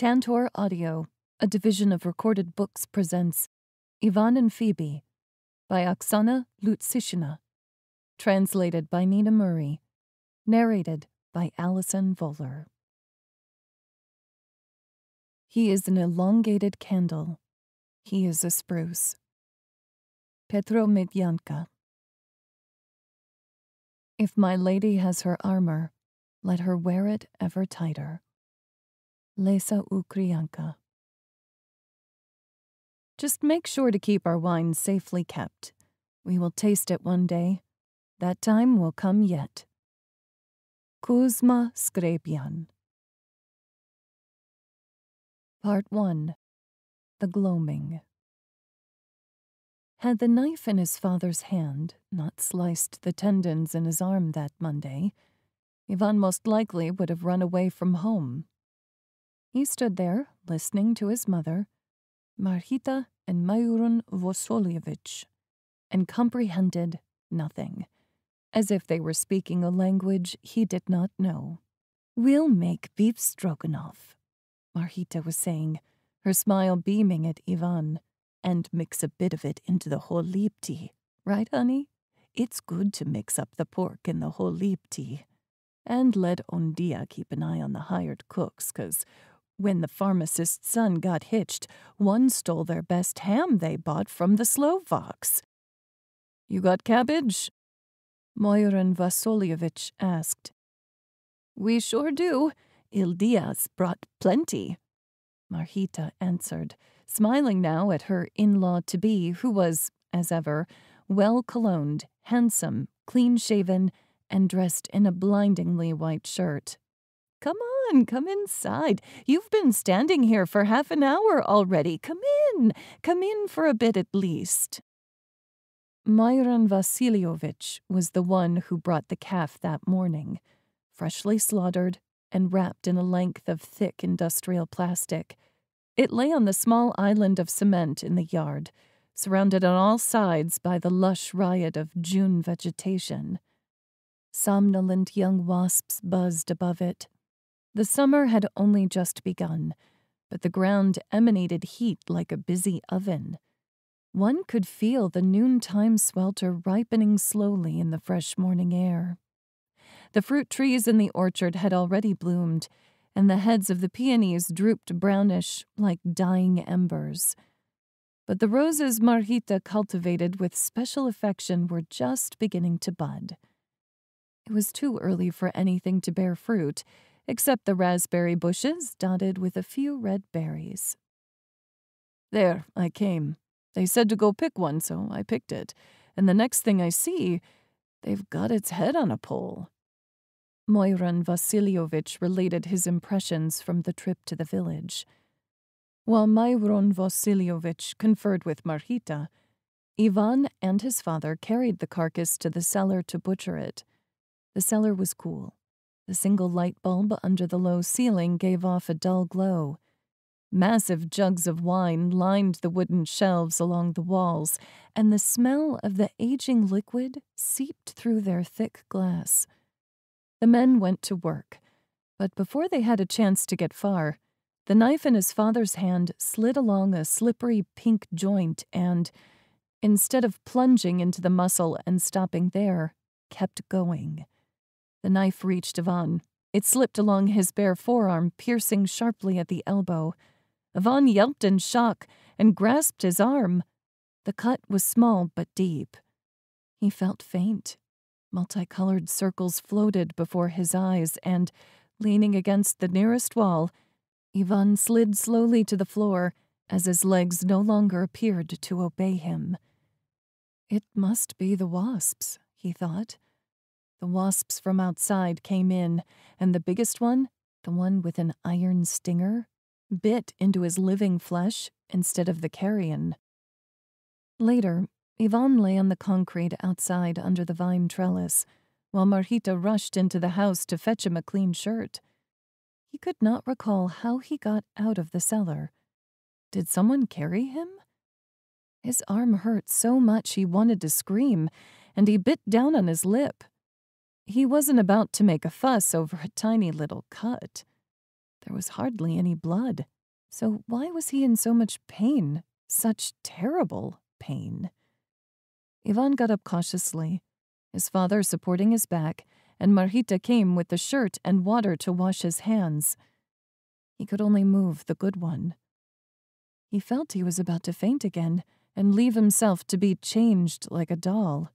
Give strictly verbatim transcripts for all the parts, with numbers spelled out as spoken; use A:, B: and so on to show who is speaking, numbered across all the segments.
A: Tantor Audio, a division of Recorded Books, presents Ivan and Phoebe by Oksana Lutsysyna, translated by Nina Murray, narrated by Allyson Voller. He is an elongated candle. He is a spruce. Petro Medyanka. If my lady has her armor, let her wear it ever tighter. Lesa Ukrianka. Just make sure to keep our wine safely kept. We will taste it one day. That time will come yet. Kuzma Skrebian. Part one. The Gloaming. Had the knife in his father's hand not sliced the tendons in his arm that Monday, Ivan most likely would have run away from home. He stood there, listening to his mother, Marhita and Maidan Vosolievich, and comprehended nothing, as if they were speaking a language he did not know. "We'll make beef stroganoff," Marhita was saying, her smile beaming at Ivan, "and mix a bit of it into the holipti. Right, honey? It's good to mix up the pork in the holipti. And let Ondia keep an eye on the hired cooks, 'cause when the pharmacist's son got hitched, one stole their best ham they bought from the Slovaks." "You got cabbage?" Maidan Vosolievich asked. "We sure do. Ildia's brought plenty," Marhita answered, smiling now at her in-law-to-be, who was, as ever, well-cologned, handsome, clean-shaven, and dressed in a blindingly white shirt. "Come on, come inside. You've been standing here for half an hour already. Come in, come in for a bit at least." Maidan Vosolievich was the one who brought the calf that morning, freshly slaughtered and wrapped in a length of thick industrial plastic. It lay on the small island of cement in the yard, surrounded on all sides by the lush riot of June vegetation. Somnolent young wasps buzzed above it. The summer had only just begun, but the ground emanated heat like a busy oven. One could feel the noontime swelter ripening slowly in the fresh morning air. The fruit trees in the orchard had already bloomed, and the heads of the peonies drooped brownish like dying embers. But the roses Marhita cultivated with special affection were just beginning to bud. It was too early for anything to bear fruit, except the raspberry bushes dotted with a few red berries. "There, I came. They said to go pick one, so I picked it. And the next thing I see, they've got its head on a pole." Maidan Vosolievich related his impressions from the trip to the village. While Maidan Vosolievich conferred with Marhita, Ivan and his father carried the carcass to the cellar to butcher it. The cellar was cool. The single light bulb under the low ceiling gave off a dull glow. Massive jugs of wine lined the wooden shelves along the walls, and the smell of the aging liquid seeped through their thick glass. The men went to work, but before they had a chance to get far, the knife in his father's hand slid along a slippery pink joint and, instead of plunging into the muscle and stopping there, kept going. The knife reached Ivan. It slipped along his bare forearm, piercing sharply at the elbow. Ivan yelped in shock and grasped his arm. The cut was small but deep. He felt faint. Multicolored circles floated before his eyes, and, leaning against the nearest wall, Ivan slid slowly to the floor as his legs no longer appeared to obey him. It must be the wasps, he thought. The wasps from outside came in, and the biggest one, the one with an iron stinger, bit into his living flesh instead of the carrion. Later, Ivan lay on the concrete outside under the vine trellis, while Marhita rushed into the house to fetch him a clean shirt. He could not recall how he got out of the cellar. Did someone carry him? His arm hurt so much he wanted to scream, and he bit down on his lip. He wasn't about to make a fuss over a tiny little cut. There was hardly any blood, so why was he in so much pain, such terrible pain? Ivan got up cautiously, his father supporting his back, and Marhita came with the shirt and water to wash his hands. He could only move the good one. He felt he was about to faint again and leave himself to be changed like a doll.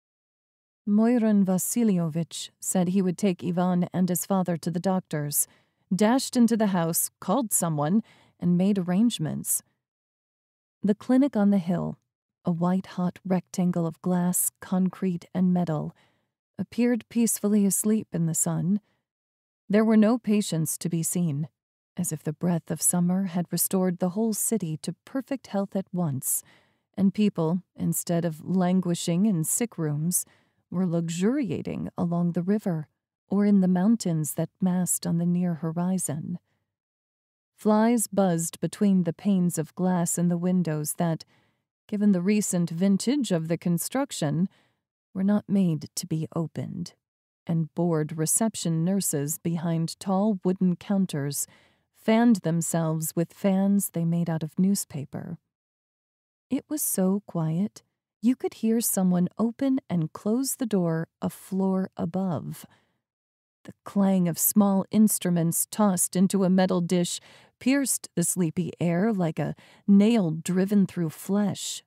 A: Moiran Vasilyovich said he would take Ivan and his father to the doctor's, dashed into the house, called someone, and made arrangements. The clinic on the hill, a white-hot rectangle of glass, concrete, and metal, appeared peacefully asleep in the sun. There were no patients to be seen, as if the breath of summer had restored the whole city to perfect health at once, and people, instead of languishing in sick rooms, were luxuriating along the river or in the mountains that massed on the near horizon. Flies buzzed between the panes of glass in the windows that, given the recent vintage of the construction, were not made to be opened, and bored reception nurses behind tall wooden counters fanned themselves with fans they made out of newspaper. It was so quiet, you could hear someone open and close the door a floor above. The clang of small instruments tossed into a metal dish pierced the sleepy air like a nail driven through flesh.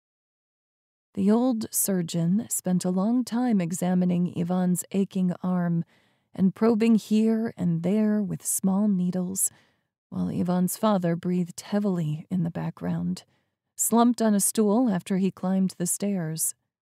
A: The old surgeon spent a long time examining Ivan's aching arm and probing here and there with small needles, while Ivan's father breathed heavily in the background, slumped on a stool after he climbed the stairs.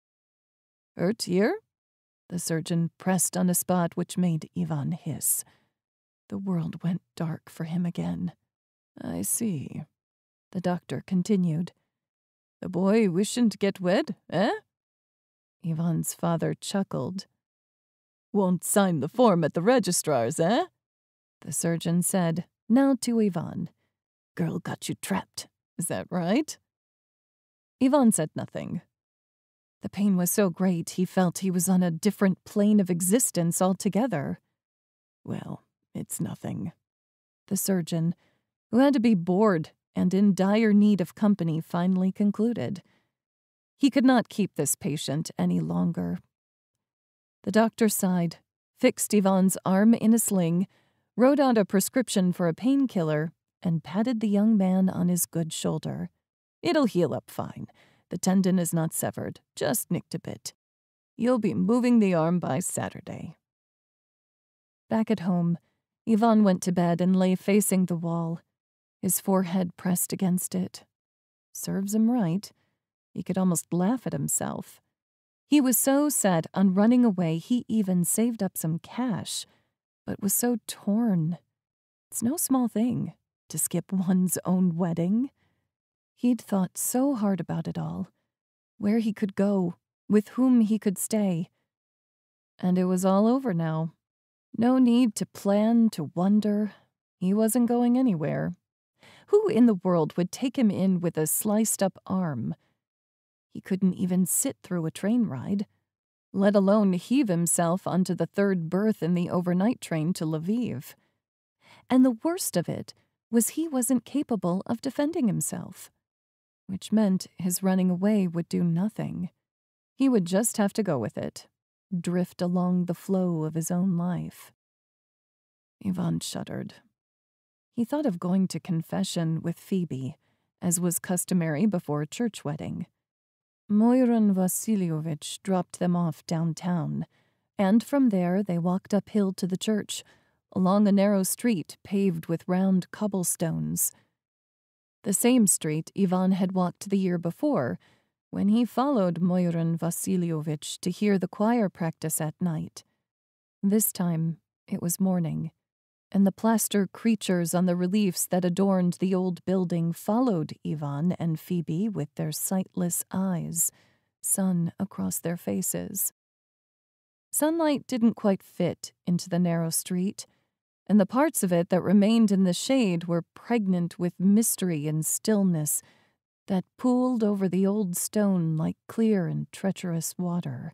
A: "Hurt here?" The surgeon pressed on a spot which made Ivan hiss. The world went dark for him again. "I see," the doctor continued. "The boy wishing to get wed, eh?" Ivan's father chuckled. "Won't sign the form at the registrar's, eh?" The surgeon said, now to Ivan. "Girl got you trapped, is that right?" Ivan said nothing. The pain was so great he felt he was on a different plane of existence altogether. "Well, it's nothing." The surgeon, who had to be bored and in dire need of company, finally concluded. He could not keep this patient any longer. The doctor sighed, fixed Ivan's arm in a sling, wrote out a prescription for a painkiller, and patted the young man on his good shoulder. "It'll heal up fine. The tendon is not severed, just nicked a bit. You'll be moving the arm by Saturday." Back at home, Ivan went to bed and lay facing the wall, his forehead pressed against it. Serves him right. He could almost laugh at himself. He was so set on running away he even saved up some cash, but was so torn. It's no small thing to skip one's own wedding. He'd thought so hard about it all, where he could go, with whom he could stay. And it was all over now. No need to plan, to wonder. He wasn't going anywhere. Who in the world would take him in with a sliced-up arm? He couldn't even sit through a train ride, let alone heave himself onto the third berth in the overnight train to Lviv. And the worst of it was he wasn't capable of defending himself, which meant his running away would do nothing. He would just have to go with it, drift along the flow of his own life. Ivan shuddered. He thought of going to confession with Phoebe, as was customary before a church wedding. Moiran Vasilyovich dropped them off downtown, and from there they walked uphill to the church, along a narrow street paved with round cobblestones. The same street Ivan had walked the year before, when he followed Moiran Vasilyovich to hear the choir practice at night. This time it was morning, and the plaster creatures on the reliefs that adorned the old building followed Ivan and Phoebe with their sightless eyes, sun across their faces. Sunlight didn't quite fit into the narrow street, and the parts of it that remained in the shade were pregnant with mystery and stillness that pooled over the old stone like clear and treacherous water.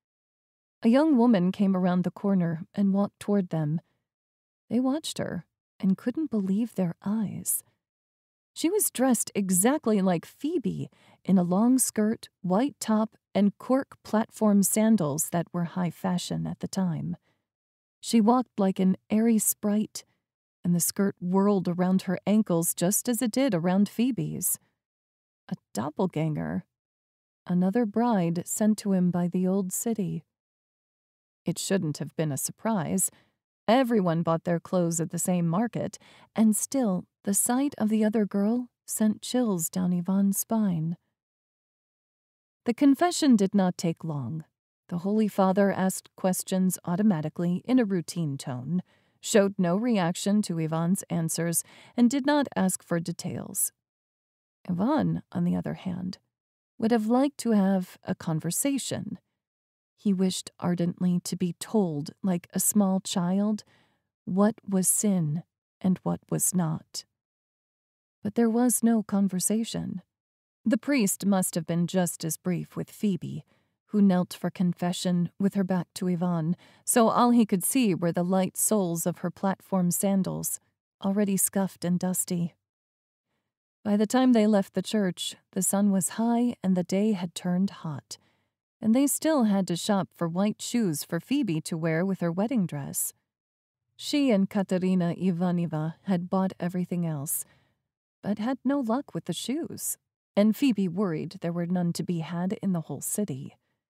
A: A young woman came around the corner and walked toward them. They watched her, and couldn't believe their eyes. She was dressed exactly like Phoebe, in a long skirt, white top, and cork platform sandals that were high fashion at the time. She walked like an airy sprite, and the skirt whirled around her ankles just as it did around Phoebe's. A doppelganger. Another bride sent to him by the old city. It shouldn't have been a surprise. Everyone bought their clothes at the same market, and still, the sight of the other girl sent chills down Ivan's spine. The confession did not take long. The Holy Father asked questions automatically in a routine tone, showed no reaction to Ivan's answers, and did not ask for details. Ivan, on the other hand, would have liked to have a conversation. He wished ardently to be told, like a small child, what was sin and what was not. But there was no conversation. The priest must have been just as brief with Phoebe, who knelt for confession with her back to Ivan, so all he could see were the light soles of her platform sandals, already scuffed and dusty. By the time they left the church, the sun was high and the day had turned hot, and they still had to shop for white shoes for Phoebe to wear with her wedding dress. She and Katerina Ivanova had bought everything else, but had no luck with the shoes, and Phoebe worried there were none to be had in the whole city.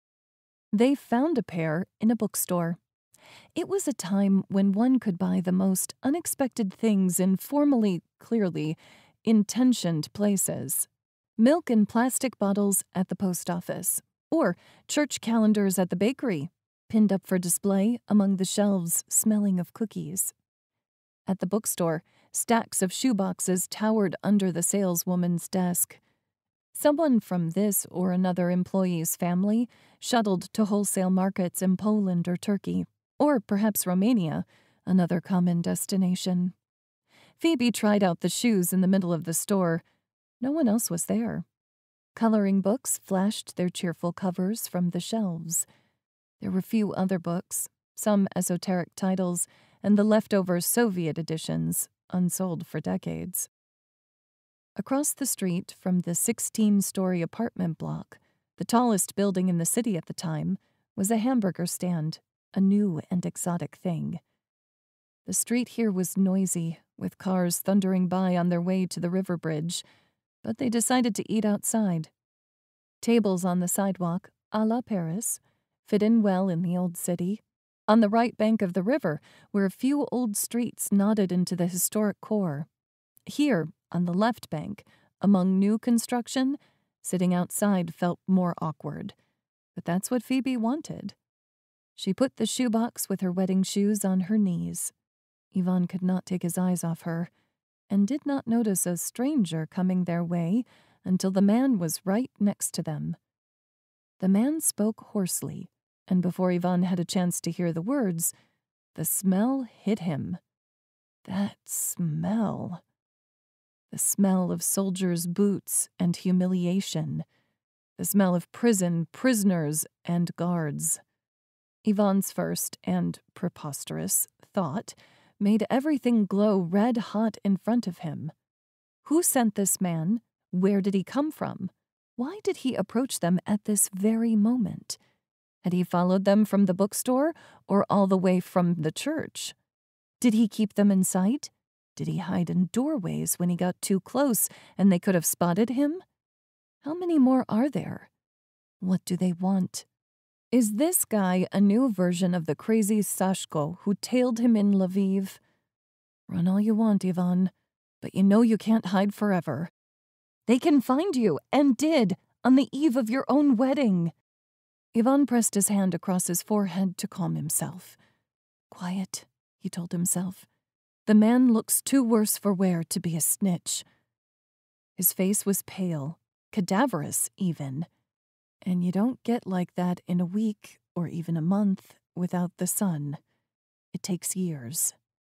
A: They found a pair in a bookstore. It was a time when one could buy the most unexpected things in formally, clearly, intentioned places. Milk in plastic bottles at the post office, or church calendars at the bakery, pinned up for display among the shelves smelling of cookies. At the bookstore, stacks of shoeboxes towered under the saleswoman's desk. Someone from this or another employee's family shuttled to wholesale markets in Poland or Turkey, or perhaps Romania, another common destination. Phoebe tried out the shoes in the middle of the store. No one else was there. Coloring books flashed their cheerful covers from the shelves. There were few other books, some esoteric titles, and the leftover Soviet editions, unsold for decades. Across the street from the sixteen-story apartment block, the tallest building in the city at the time, was a hamburger stand, a new and exotic thing. The street here was noisy, with cars thundering by on their way to the river bridge, but they decided to eat outside. Tables on the sidewalk, a la Paris, fit in well in the old city. On the right bank of the river were a few old streets knotted into the historic core. Here, on the left bank, among new construction, sitting outside felt more awkward. But that's what Phoebe wanted. She put the shoebox with her wedding shoes on her knees. Ivan could not take his eyes off her, and did not notice a stranger coming their way until the man was right next to them. The man spoke hoarsely, and before Ivan had a chance to hear the words, the smell hit him. That smell. The smell of soldiers' boots and humiliation. The smell of prison, prisoners, and guards. Ivan's first and preposterous thought made everything glow red-hot in front of him. Who sent this man? Where did he come from? Why did he approach them at this very moment? Had he followed them from the bookstore or all the way from the church? Did he keep them in sight? Did he hide in doorways when he got too close and they could have spotted him? How many more are there? What do they want? Is this guy a new version of the crazy Sashko who tailed him in Lviv? Run all you want, Ivan, but you know you can't hide forever. They can find you, and did, on the eve of your own wedding. Ivan pressed his hand across his forehead to calm himself. Quiet, he told himself. The man looks too worse for wear to be a snitch. His face was pale, cadaverous even. And you don't get like that in a week or even a month without the sun. It takes years.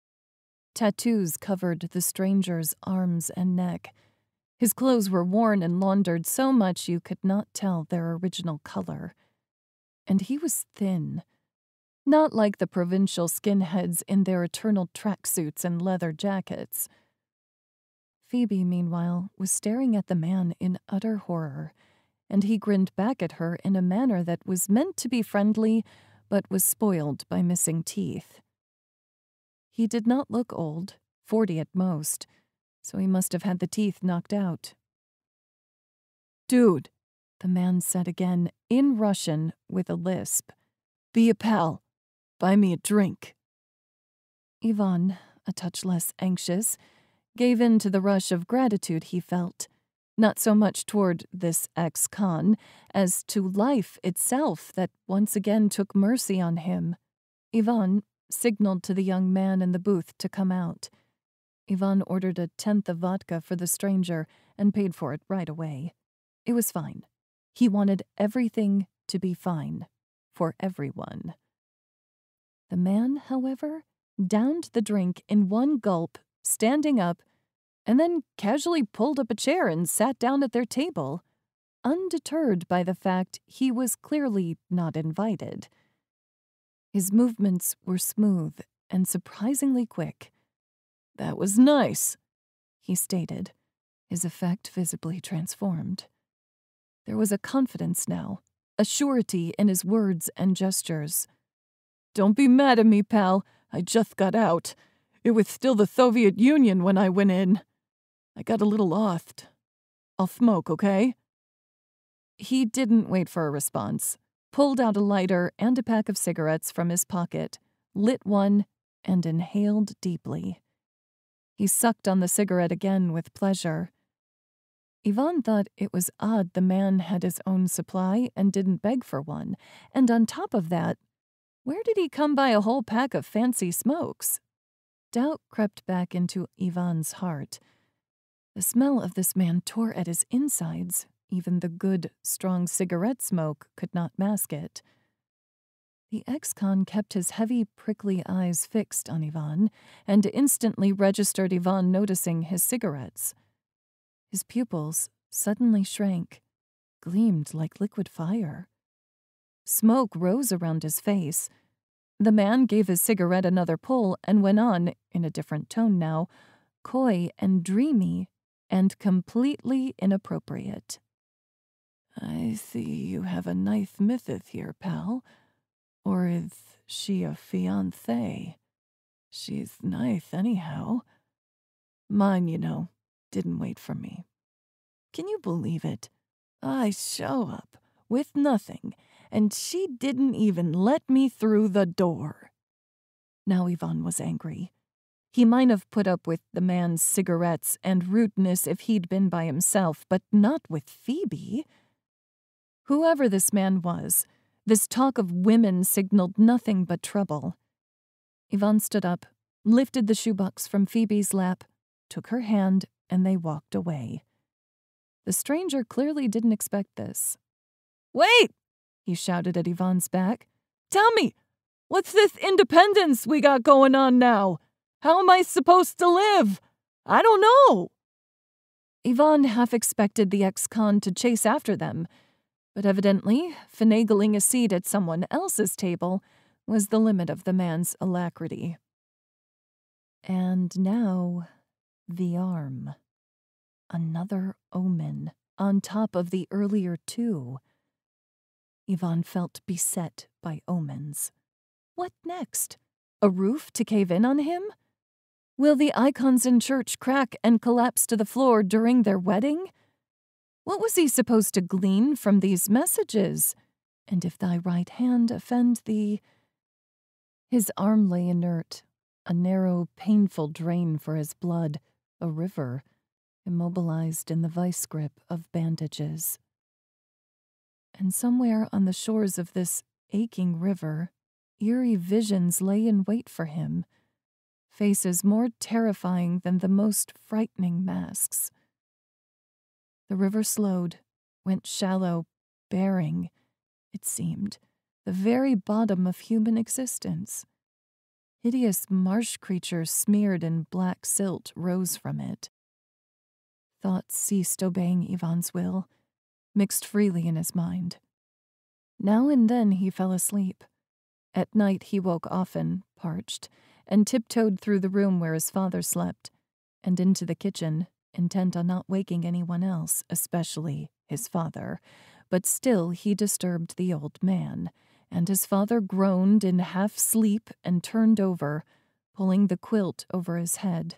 A: Tattoos covered the stranger's arms and neck. His clothes were worn and laundered so much you could not tell their original color. And he was thin. Not like the provincial skinheads in their eternal tracksuits and leather jackets. Phoebe, meanwhile, was staring at the man in utter horror, and he grinned back at her in a manner that was meant to be friendly, but was spoiled by missing teeth. He did not look old, forty at most, so he must have had the teeth knocked out. "Dude," the man said again, in Russian with a lisp. "Be a pal. Buy me a drink." Ivan, a touch less anxious, gave in to the rush of gratitude he felt, not so much toward this ex-con as to life itself that once again took mercy on him. Ivan signaled to the young man in the booth to come out. Ivan ordered a tenth of vodka for the stranger and paid for it right away. It was fine. He wanted everything to be fine, for everyone. The man, however, downed the drink in one gulp, standing up, and then casually pulled up a chair and sat down at their table, undeterred by the fact he was clearly not invited. His movements were smooth and surprisingly quick. "That was nice," he stated, his effect visibly transformed. There was a confidence now, a surety in his words and gestures. "Don't be mad at me, pal. I just got out. It was still the Soviet Union when I went in. I got a little lost. I'll smoke, okay?" He didn't wait for a response, pulled out a lighter and a pack of cigarettes from his pocket, lit one, and inhaled deeply. He sucked on the cigarette again with pleasure. Ivan thought it was odd the man had his own supply and didn't beg for one, and on top of that, where did he come by a whole pack of fancy smokes? Doubt crept back into Ivan's heart. The smell of this man tore at his insides. Even the good, strong cigarette smoke could not mask it. The ex-con kept his heavy, prickly eyes fixed on Ivan, and instantly registered Ivan noticing his cigarettes. His pupils suddenly shrank, gleamed like liquid fire. Smoke rose around his face. The man gave his cigarette another pull and went on, in a different tone now, coy and dreamy, and completely inappropriate. "I see you have a nice missus here, pal. Or is she a fiancé? She's nice anyhow. Mine, you know, didn't wait for me. Can you believe it? I show up with nothing, and she didn't even let me through the door." Now Ivan was angry. He might have put up with the man's cigarettes and rudeness if he'd been by himself, but not with Phoebe. Whoever this man was, this talk of women signaled nothing but trouble. Ivan stood up, lifted the shoebox from Phoebe's lap, took her hand, and they walked away. The stranger clearly didn't expect this. "Wait!" he shouted at Ivan's back. "Tell me, what's this independence we got going on now? How am I supposed to live? I don't know." Ivan half expected the ex-con to chase after them, but evidently finagling a seat at someone else's table was the limit of the man's alacrity. And now, the arm. Another omen, on top of the earlier two. Ivan felt beset by omens. What next? A roof to cave in on him? Will the icons in church crack and collapse to the floor during their wedding? What was he supposed to glean from these messages? And if thy right hand offend thee... His arm lay inert, a narrow, painful drain for his blood, a river, immobilized in the vice grip of bandages. And somewhere on the shores of this aching river, eerie visions lay in wait for him, faces more terrifying than the most frightening masks. The river slowed, went shallow, bearing, it seemed, the very bottom of human existence. Hideous marsh creatures smeared in black silt rose from it. Thoughts ceased obeying Ivan's will, mixed freely in his mind. Now and then he fell asleep, At night he woke often, parched, and tiptoed through the room where his father slept, and into the kitchen, intent on not waking anyone else, especially his father. But still he disturbed the old man, and his father groaned in half-sleep and turned over, pulling the quilt over his head.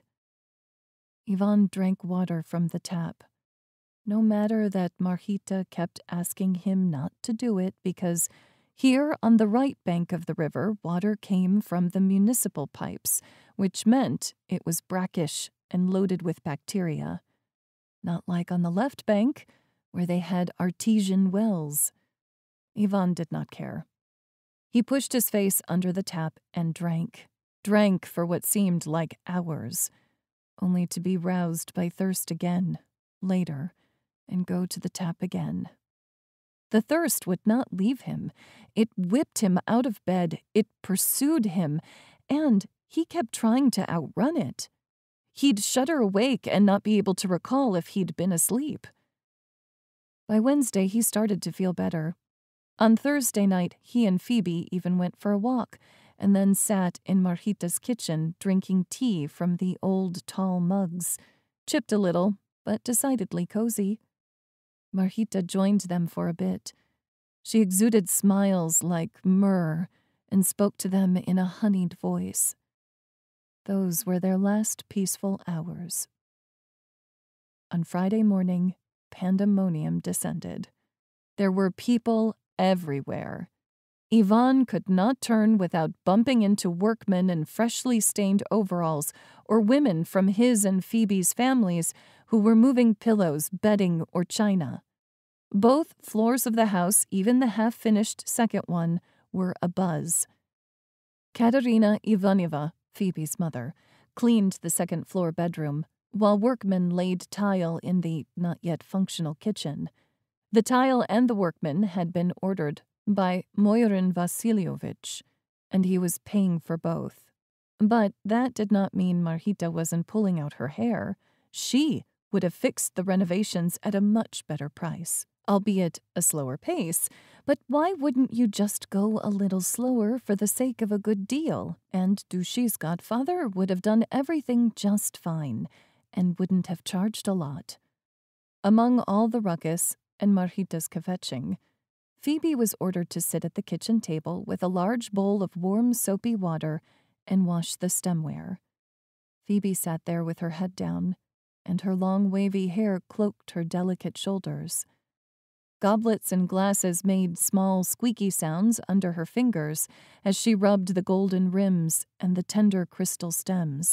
A: Ivan drank water from the tap. No matter that Marhita kept asking him not to do it because here on the right bank of the river water came from the municipal pipes, which meant it was brackish and loaded with bacteria. Not like on the left bank, where they had artesian wells. Ivan did not care. He pushed his face under the tap and drank, drank for what seemed like hours, only to be roused by thirst again, later, and go to the tap again. The thirst would not leave him. It whipped him out of bed, it pursued him, and he kept trying to outrun it. He'd shudder awake and not be able to recall if he'd been asleep. By Wednesday, he started to feel better. On Thursday night, he and Phoebe even went for a walk, and then sat in Marhita's kitchen drinking tea from the old tall mugs, chipped a little, but decidedly cozy. Marhita joined them for a bit. She exuded smiles like myrrh and spoke to them in a honeyed voice. Those were their last peaceful hours. On Friday morning, pandemonium descended. There were people everywhere. Ivan could not turn without bumping into workmen in freshly stained overalls or women from his and Phoebe's families who were moving pillows, bedding, or china. Both floors of the house, even the half-finished second one, were abuzz. Katerina Ivanova, Phoebe's mother, cleaned the second-floor bedroom, while workmen laid tile in the not-yet-functional kitchen. The tile and the workmen had been ordered by Moirin Vasilyovich, and he was paying for both. But that did not mean Marhita wasn't pulling out her hair. She would have fixed the renovations at a much better price, albeit a slower pace. But why wouldn't you just go a little slower for the sake of a good deal? And Dushy's godfather would have done everything just fine, and wouldn't have charged a lot. Among all the ruckus and Marhita's kvetching, Phoebe was ordered to sit at the kitchen table with a large bowl of warm, soapy water and wash the stemware. Phoebe sat there with her head down, and her long, wavy hair cloaked her delicate shoulders. Goblets and glasses made small, squeaky sounds under her fingers as she rubbed the golden rims and the tender crystal stems.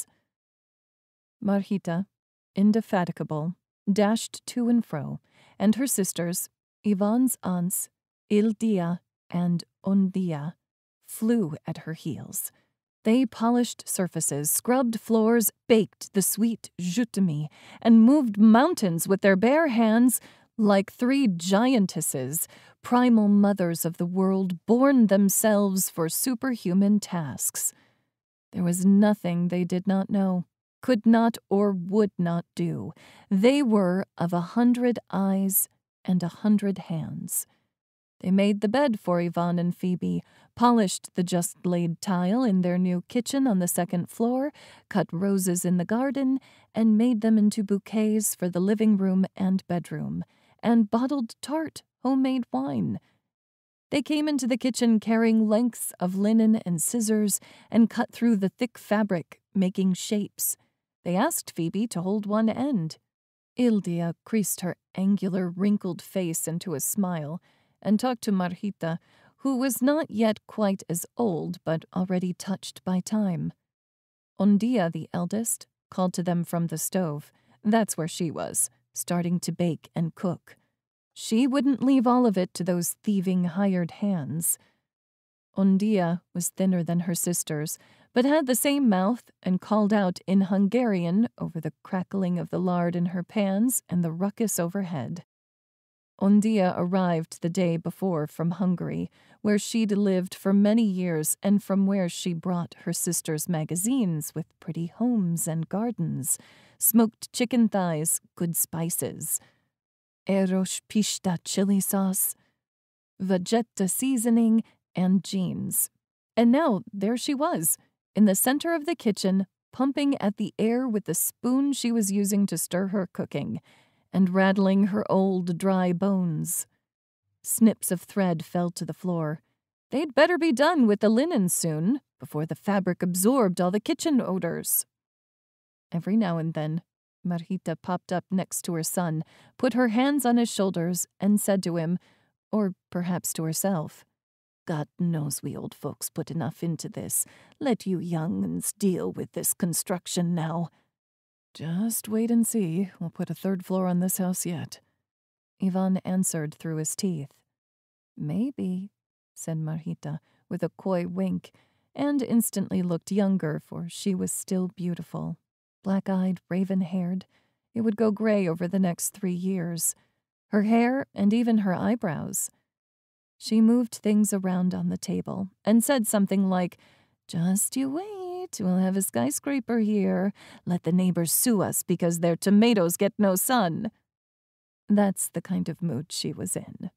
A: Marhita, indefatigable, dashed to and fro, and her sisters, Ivan's aunts, Ildia and Ondia, flew at her heels. They polished surfaces, scrubbed floors, baked the sweet zhutami, and moved mountains with their bare hands like three giantesses, primal mothers of the world, born themselves for superhuman tasks. There was nothing they did not know, could not or would not do. They were of a hundred eyes and a hundred hands. They made the bed for Ivan and Phoebe, polished the just-laid tile in their new kitchen on the second floor, cut roses in the garden, and made them into bouquets for the living room and bedroom, and bottled tart, homemade wine. They came into the kitchen carrying lengths of linen and scissors and cut through the thick fabric, making shapes. They asked Phoebe to hold one end. Ildia creased her angular, wrinkled face into a smile and talked to Marhita, who was not yet quite as old but already touched by time. Ondia, the eldest, called to them from the stove. That's where she was, starting to bake and cook. She wouldn't leave all of it to those thieving hired hands. Ondia was thinner than her sisters, but had the same mouth and called out in Hungarian over the crackling of the lard in her pans and the ruckus overhead. Ondia arrived the day before from Hungary, where she'd lived for many years and from where she brought her sister's magazines with pretty homes and gardens, smoked chicken thighs, good spices, Erosh pishta chili sauce, Vegeta seasoning, and jeans. And now there she was, in the center of the kitchen, pumping at the air with the spoon she was using to stir her cooking, and rattling her old dry bones. Snips of thread fell to the floor. They'd better be done with the linen soon, before the fabric absorbed all the kitchen odors. Every now and then, Margita popped up next to her son, put her hands on his shoulders, and said to him, or perhaps to herself, "God knows we old folks put enough into this. Let you young uns deal with this construction now." "Just wait and see. We'll put a third floor on this house yet," Ivan answered through his teeth. "Maybe," said Margita, with a coy wink, and instantly looked younger, for she was still beautiful. Black-eyed, raven-haired, it would go gray over the next three years. Her hair and even her eyebrows. She moved things around on the table and said something like, "Just you wait, we'll have a skyscraper here. Let the neighbors sue us because their tomatoes get no sun." That's the kind of mood she was in.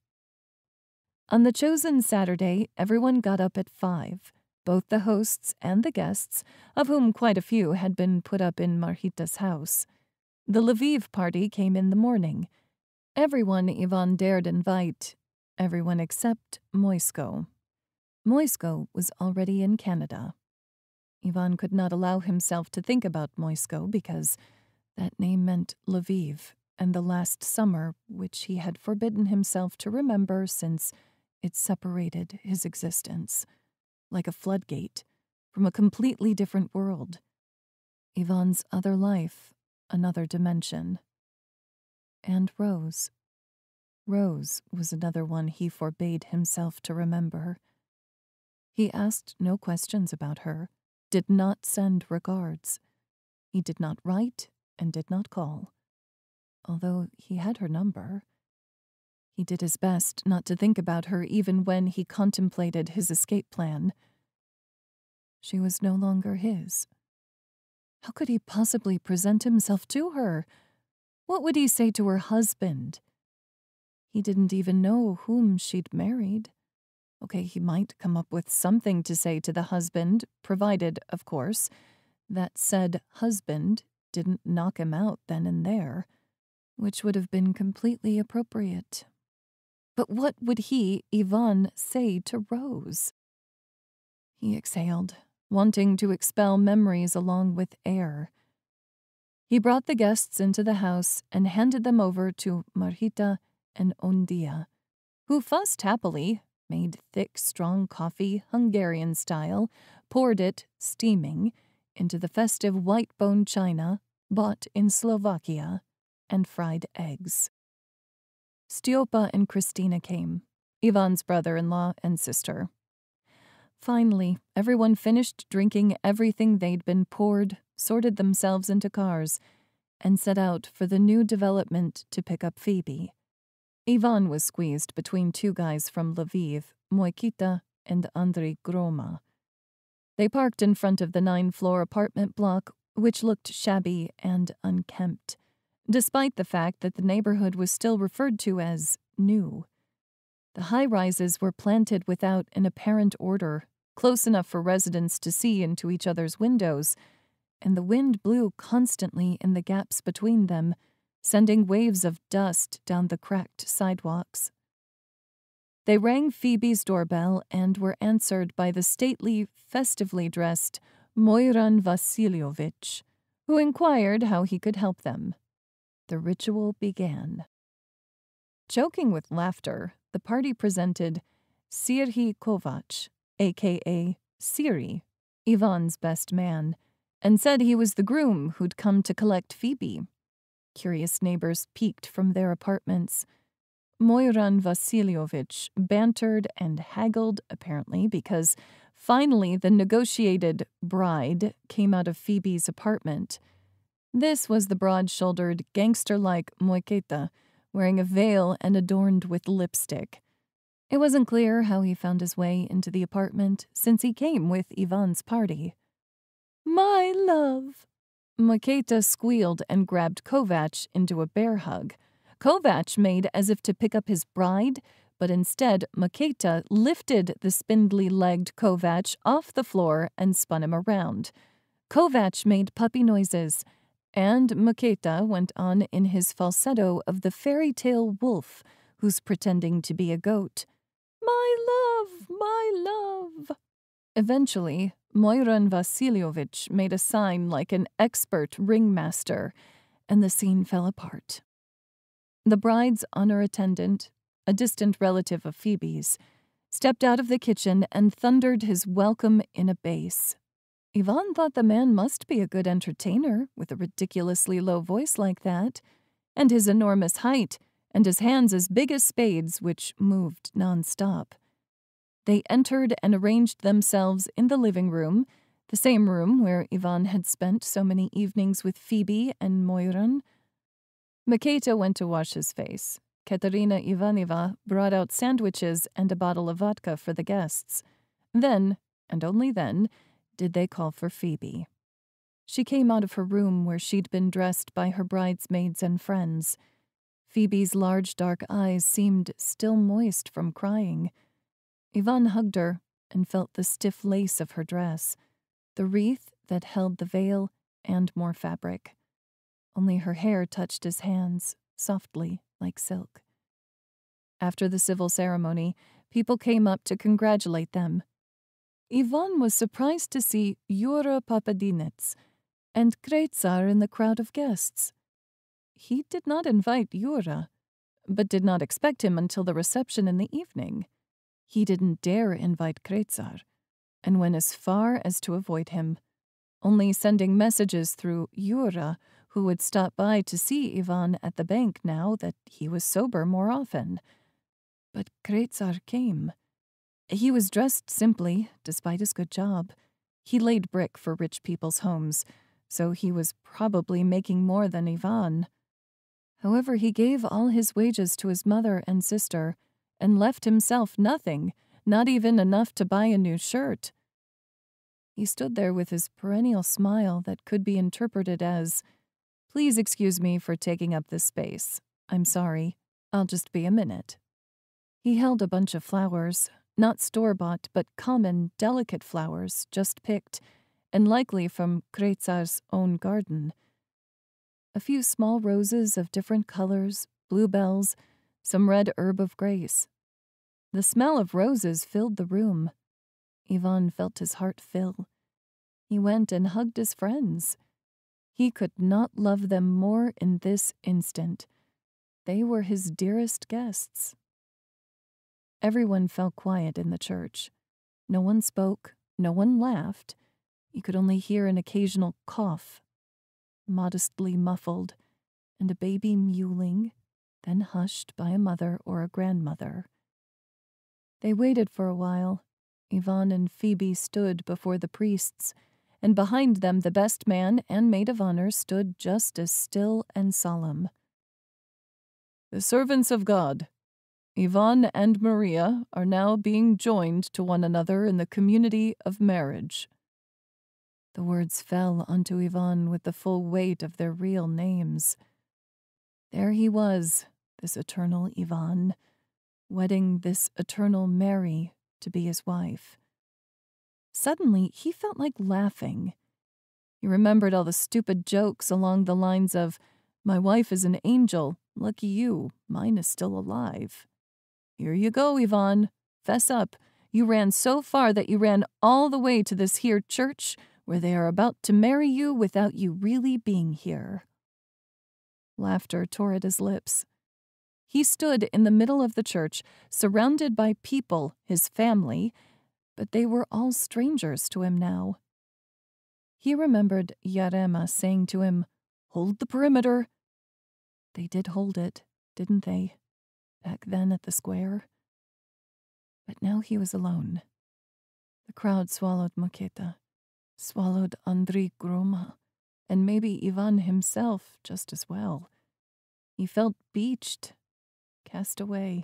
A: On the chosen Saturday, everyone got up at five. Both the hosts and the guests, of whom quite a few had been put up in Margita's house. The Lviv party came in the morning. Everyone Ivan dared invite, everyone except Moisko. Moisko was already in Canada. Ivan could not allow himself to think about Moisko because that name meant Lviv and the last summer, which he had forbidden himself to remember since it separated his existence, like a floodgate, from a completely different world. Ivan's other life, another dimension. And Rose. Rose was another one he forbade himself to remember. He asked no questions about her, did not send regards. He did not write and did not call, although he had her number. He did his best not to think about her even when he contemplated his escape plan. She was no longer his. How could he possibly present himself to her? What would he say to her husband? He didn't even know whom she'd married. Okay, he might come up with something to say to the husband, provided, of course, that said husband didn't knock him out then and there, which would have been completely appropriate. But what would he, Ivan, say to Rose? He exhaled, wanting to expel memories along with air. He brought the guests into the house and handed them over to Margita and Ondia, who fussed happily, made thick, strong coffee, Hungarian style, poured it, steaming, into the festive white-bone china, bought in Slovakia, and fried eggs. Styopa and Christina came, Ivan's brother-in-law and sister. Finally, everyone finished drinking everything they'd been poured, sorted themselves into cars, and set out for the new development to pick up Phoebe. Ivan was squeezed between two guys from Lviv, Moikita and Andrei Groma. They parked in front of the nine-floor apartment block, which looked shabby and unkempt, despite the fact that the neighborhood was still referred to as new. The high-rises were planted without an apparent order, close enough for residents to see into each other's windows, and the wind blew constantly in the gaps between them, sending waves of dust down the cracked sidewalks. They rang Phoebe's doorbell and were answered by the stately, festively dressed Maidan Vasilyovich, who inquired how he could help them. The ritual began. Choking with laughter, the party presented Serhiy Kovac, a k a. Siri, Ivan's best man, and said he was the groom who'd come to collect Phoebe. Curious neighbors peeked from their apartments. Maidan Vasilyovich bantered and haggled, apparently, because finally the negotiated bride came out of Phoebe's apartment. This was the broad-shouldered, gangster-like Moikita, wearing a veil and adorned with lipstick. It wasn't clear how he found his way into the apartment, since he came with Ivan's party. "My love!" Moikita squealed and grabbed Kovac into a bear hug. Kovac made as if to pick up his bride, but instead Maketa lifted the spindly-legged Kovac off the floor and spun him around. Kovac made puppy noises, and Maketa went on in his falsetto of the fairy tale wolf who's pretending to be a goat. "My love, my love." Eventually, Moiran Vasilyovich made a sign like an expert ringmaster, and the scene fell apart. The bride's honor attendant, a distant relative of Phoebe's, stepped out of the kitchen and thundered his welcome in a bass. Ivan thought the man must be a good entertainer with a ridiculously low voice like that, and his enormous height, and his hands as big as spades, which moved nonstop. They entered and arranged themselves in the living room, the same room where Ivan had spent so many evenings with Phoebe and Moiran. Maketa went to wash his face. Katerina Ivanova brought out sandwiches and a bottle of vodka for the guests. Then, and only then, did they call for Phoebe. She came out of her room where she'd been dressed by her bridesmaids and friends. Phoebe's large dark eyes seemed still moist from crying. Ivan hugged her and felt the stiff lace of her dress, the wreath that held the veil and more fabric. Only her hair touched his hands, softly, like silk. After the civil ceremony, people came up to congratulate them. Ivan was surprised to see Yura Papadinets and Kretsar in the crowd of guests. He did not invite Yura, but did not expect him until the reception in the evening. He didn't dare invite Kretsar, and went as far as to avoid him, only sending messages through Yura, who would stop by to see Ivan at the bank now that he was sober more often. But Kretsar came. He was dressed simply, despite his good job. He laid brick for rich people's homes, so he was probably making more than Ivan. However, he gave all his wages to his mother and sister, and left himself nothing, not even enough to buy a new shirt. He stood there with his perennial smile that could be interpreted as, "Please excuse me for taking up this space. I'm sorry. I'll just be a minute." He held a bunch of flowers, not store-bought, but common, delicate flowers, just picked, and likely from Kretsar's own garden. A few small roses of different colors, bluebells, some red herb of grace. The smell of roses filled the room. Ivan felt his heart fill. He went and hugged his friends. He could not love them more in this instant. They were his dearest guests. Everyone fell quiet in the church. No one spoke, no one laughed. You could only hear an occasional cough, modestly muffled, and a baby mewling, then hushed by a mother or a grandmother. They waited for a while. Ivan and Phoebe stood before the priests, and behind them the best man and maid of honor stood just as still and solemn. "The servants of God, Ivan and Maria, are now being joined to one another in the community of marriage." The words fell onto Ivan with the full weight of their real names. There he was, this eternal Ivan, wedding this eternal Mary to be his wife. Suddenly, he felt like laughing. He remembered all the stupid jokes along the lines of, "My wife is an angel, lucky you, mine is still alive." "Here you go, Ivan. Fess up. You ran so far that you ran all the way to this here church where they are about to marry you without you really being here." Laughter tore at his lips. He stood in the middle of the church, surrounded by people, his family, but they were all strangers to him now. He remembered Yarema saying to him, "Hold the perimeter." They did hold it, didn't they, back then at the square? But now he was alone. The crowd swallowed Maketa, swallowed Andriy Groma, and maybe Ivan himself just as well. He felt beached, cast away.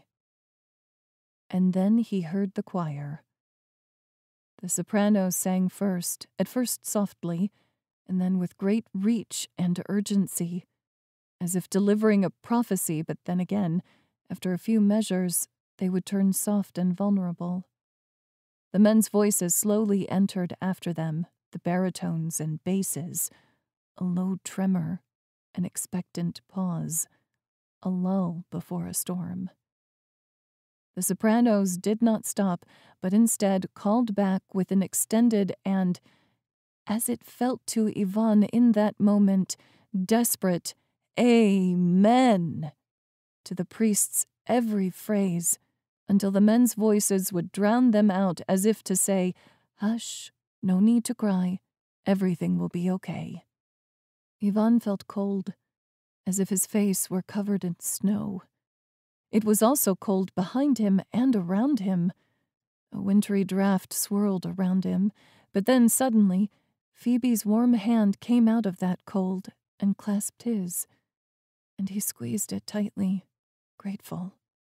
A: And then he heard the choir. The soprano sang first, at first softly, and then with great reach and urgency, as if delivering a prophecy, but then again, after a few measures, they would turn soft and vulnerable. The men's voices slowly entered after them, the baritones and basses, a low tremor, an expectant pause, a lull before a storm. The sopranos did not stop, but instead called back with an extended and, as it felt to Ivan in that moment, desperate "Amen" to the priest's every phrase, until the men's voices would drown them out as if to say, "Hush, no need to cry, everything will be okay." Ivan felt cold, as if his face were covered in snow. It was also cold behind him and around him. A wintry draft swirled around him, but then suddenly Phoebe's warm hand came out of that cold and clasped his, and he squeezed it tightly, grateful.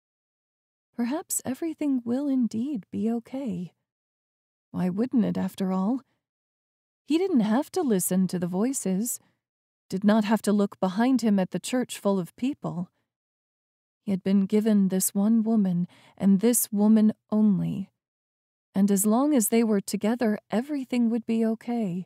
A: Perhaps everything will indeed be okay. Why wouldn't it, after all? He didn't have to listen to the voices, did not have to look behind him at the church full of people. He had been given this one woman, and this woman only, and as long as they were together, everything would be okay.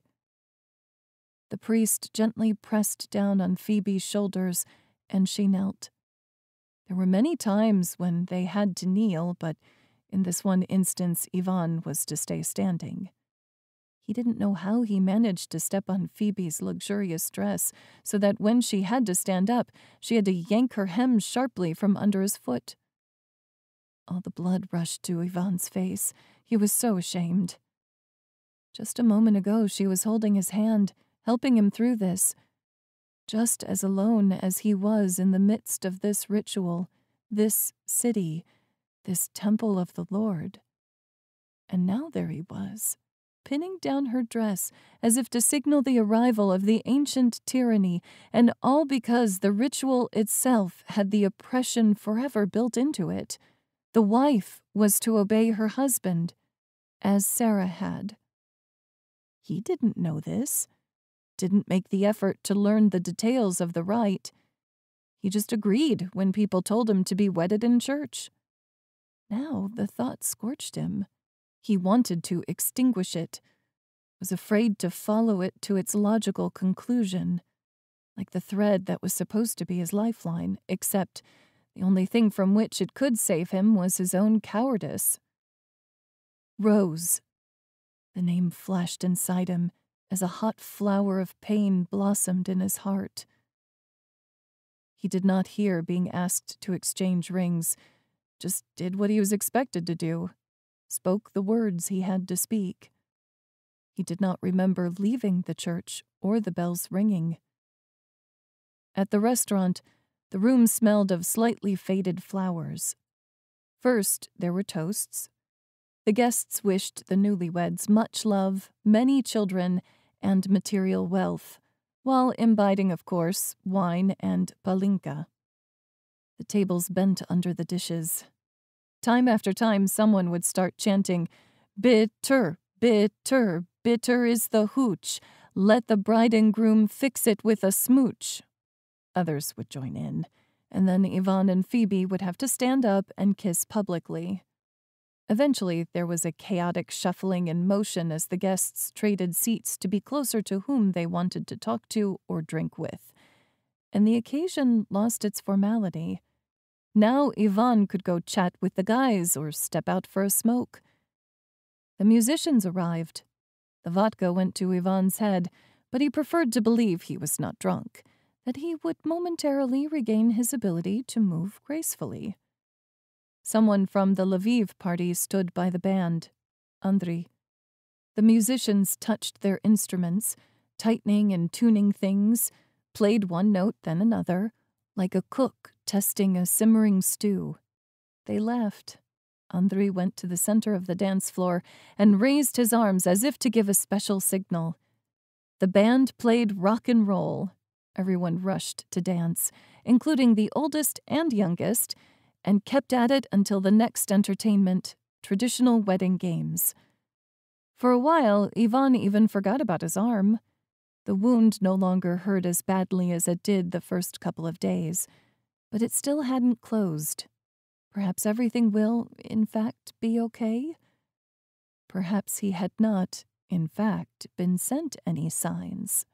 A: The priest gently pressed down on Phoebe's shoulders, and she knelt. There were many times when they had to kneel, but in this one instance, Ivan was to stay standing. He didn't know how he managed to step on Phoebe's luxurious dress, so that when she had to stand up, she had to yank her hem sharply from under his foot. All the blood rushed to Ivan's face. He was so ashamed. Just a moment ago, she was holding his hand, helping him through this, just as alone as he was in the midst of this ritual, this city, this temple of the Lord. And now there he was, pinning down her dress as if to signal the arrival of the ancient tyranny, and all because the ritual itself had the oppression forever built into it. The wife was to obey her husband, as Sarah had. He didn't know this, didn't make the effort to learn the details of the rite. He just agreed when people told him to be wedded in church. Now the thought scorched him. He wanted to extinguish it, was afraid to follow it to its logical conclusion, like the thread that was supposed to be his lifeline, except the only thing from which it could save him was his own cowardice. Rose. The name flashed inside him as a hot flower of pain blossomed in his heart. He did not hear being asked to exchange rings, just did what he was expected to do, spoke the words he had to speak. He did not remember leaving the church or the bells ringing. At the restaurant, the room smelled of slightly faded flowers. First, there were toasts. The guests wished the newlyweds much love, many children, and material wealth, while imbibing, of course, wine and palinka. The tables bent under the dishes. Time after time, someone would start chanting, "Bitter, bitter, bitter is the hooch. Let the bride and groom fix it with a smooch." Others would join in, and then Ivan and Phoebe would have to stand up and kiss publicly. Eventually, there was a chaotic shuffling and motion as the guests traded seats to be closer to whom they wanted to talk to or drink with, and the occasion lost its formality. Now Ivan could go chat with the guys or step out for a smoke. The musicians arrived. The vodka went to Ivan's head, but he preferred to believe he was not drunk, that he would momentarily regain his ability to move gracefully. Someone from the Lviv party stood by the band, Andriy. The musicians touched their instruments, tightening and tuning things, played one note then another, like a cook testing a simmering stew. They laughed. Andriy went to the center of the dance floor and raised his arms as if to give a special signal. The band played rock and roll. Everyone rushed to dance, including the oldest and youngest, and kept at it until the next entertainment, traditional wedding games. For a while, Ivan even forgot about his arm. The wound no longer hurt as badly as it did the first couple of days, but it still hadn't closed. Perhaps everything will, in fact, be okay? Perhaps he had not, in fact, been sent any signs.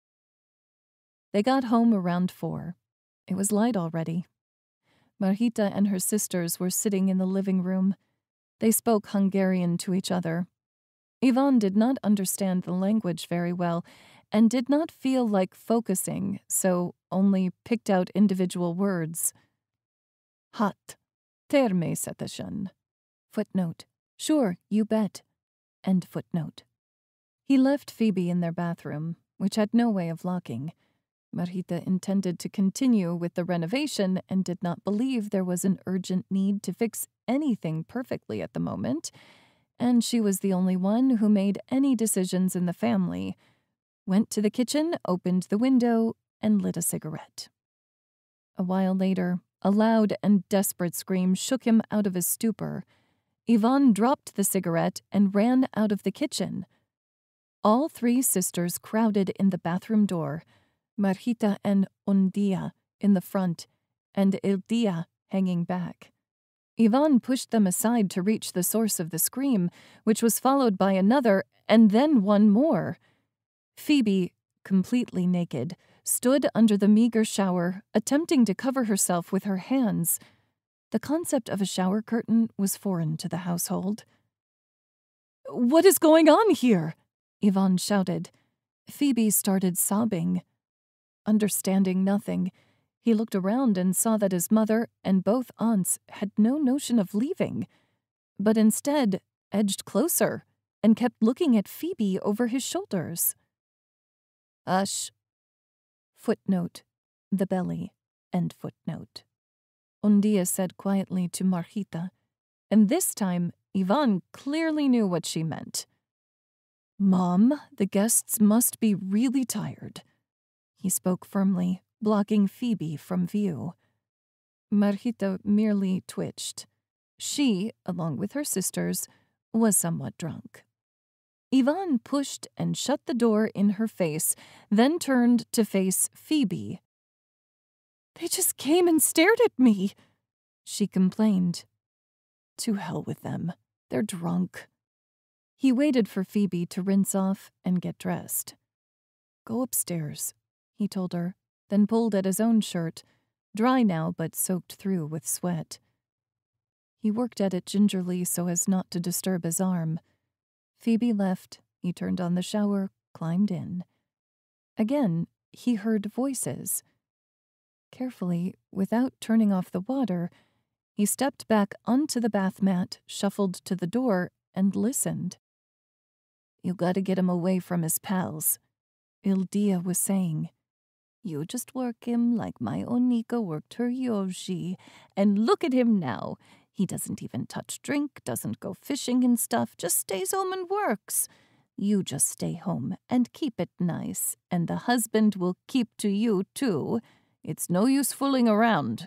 A: They got home around four. It was light already. Margita and her sisters were sitting in the living room. They spoke Hungarian to each other. Ivan did not understand the language very well and did not feel like focusing, so only picked out individual words. Hat, természetesen. Footnote. Sure, you bet. End footnote. He left Phoebe in their bathroom, which had no way of locking. Margita intended to continue with the renovation and did not believe there was an urgent need to fix anything perfectly at the moment, and she was the only one who made any decisions in the family. Went to the kitchen, opened the window, and lit a cigarette. A while later, a loud and desperate scream shook him out of his stupor. Ivan dropped the cigarette and ran out of the kitchen. All three sisters crowded in the bathroom door, Margita and Undia in the front, and Ildia hanging back. Ivan pushed them aside to reach the source of the scream, which was followed by another, and then one more. Phoebe, completely naked, stood under the meager shower, attempting to cover herself with her hands. The concept of a shower curtain was foreign to the household. "What is going on here?" Ivan shouted. Phoebe started sobbing. Understanding nothing, he looked around and saw that his mother and both aunts had no notion of leaving, but instead edged closer and kept looking at Phoebe over his shoulders. Hush. Footnote, the belly, end footnote. Undia said quietly to Margita, and this time Ivan clearly knew what she meant. Mom, the guests must be really tired. He spoke firmly, blocking Phoebe from view. Margita merely twitched. She, along with her sisters, was somewhat drunk. Ivan pushed and shut the door in her face, then turned to face Phoebe. "They just came and stared at me," she complained. "To hell with them. They're drunk." He waited for Phoebe to rinse off and get dressed. "Go upstairs," he told her, then pulled at his own shirt, dry now but soaked through with sweat. He worked at it gingerly so as not to disturb his arm. Phoebe left, he turned on the shower, climbed in. Again, he heard voices. Carefully, without turning off the water, he stepped back onto the bath mat, shuffled to the door, and listened. "You gotta get him away from his pals," Ildia was saying. "You just work him like my Onika worked her Yoshi, and look at him now. He doesn't even touch drink, doesn't go fishing and stuff, just stays home and works. You just stay home and keep it nice, and the husband will keep to you, too. It's no use fooling around."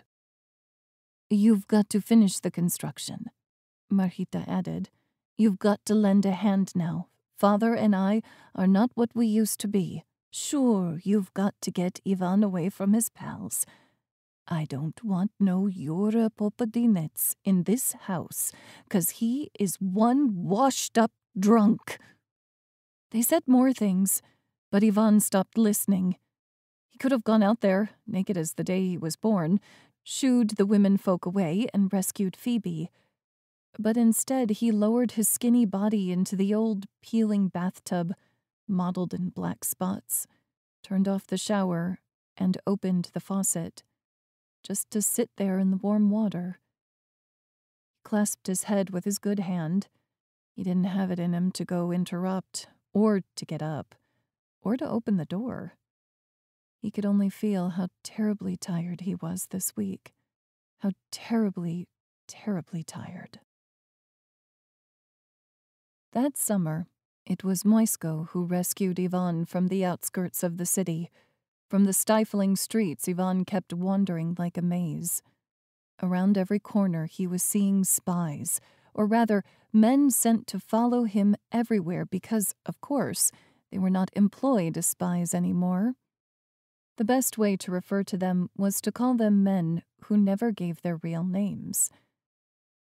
A: "You've got to finish the construction," Margita added. "You've got to lend a hand now. Father and I are not what we used to be. Sure, you've got to get Ivan away from his pals. I don't want no Yura Popadinets in this house, 'cause he is one washed-up drunk." They said more things, but Ivan stopped listening. He could have gone out there, naked as the day he was born, shooed the women folk away, and rescued Phoebe. But instead he lowered his skinny body into the old peeling bathtub, mottled in black spots, turned off the shower, and opened the faucet, just to sit there in the warm water. He clasped his head with his good hand. He didn't have it in him to go interrupt, or to get up, or to open the door. He could only feel how terribly tired he was this week. How terribly, terribly tired. That summer, it was Moisko who rescued Ivan from the outskirts of the city. From the stifling streets, Ivan kept wandering like a maze. Around every corner he was seeing spies, or rather, men sent to follow him everywhere because, of course, they were not employed as spies anymore. The best way to refer to them was to call them men who never gave their real names.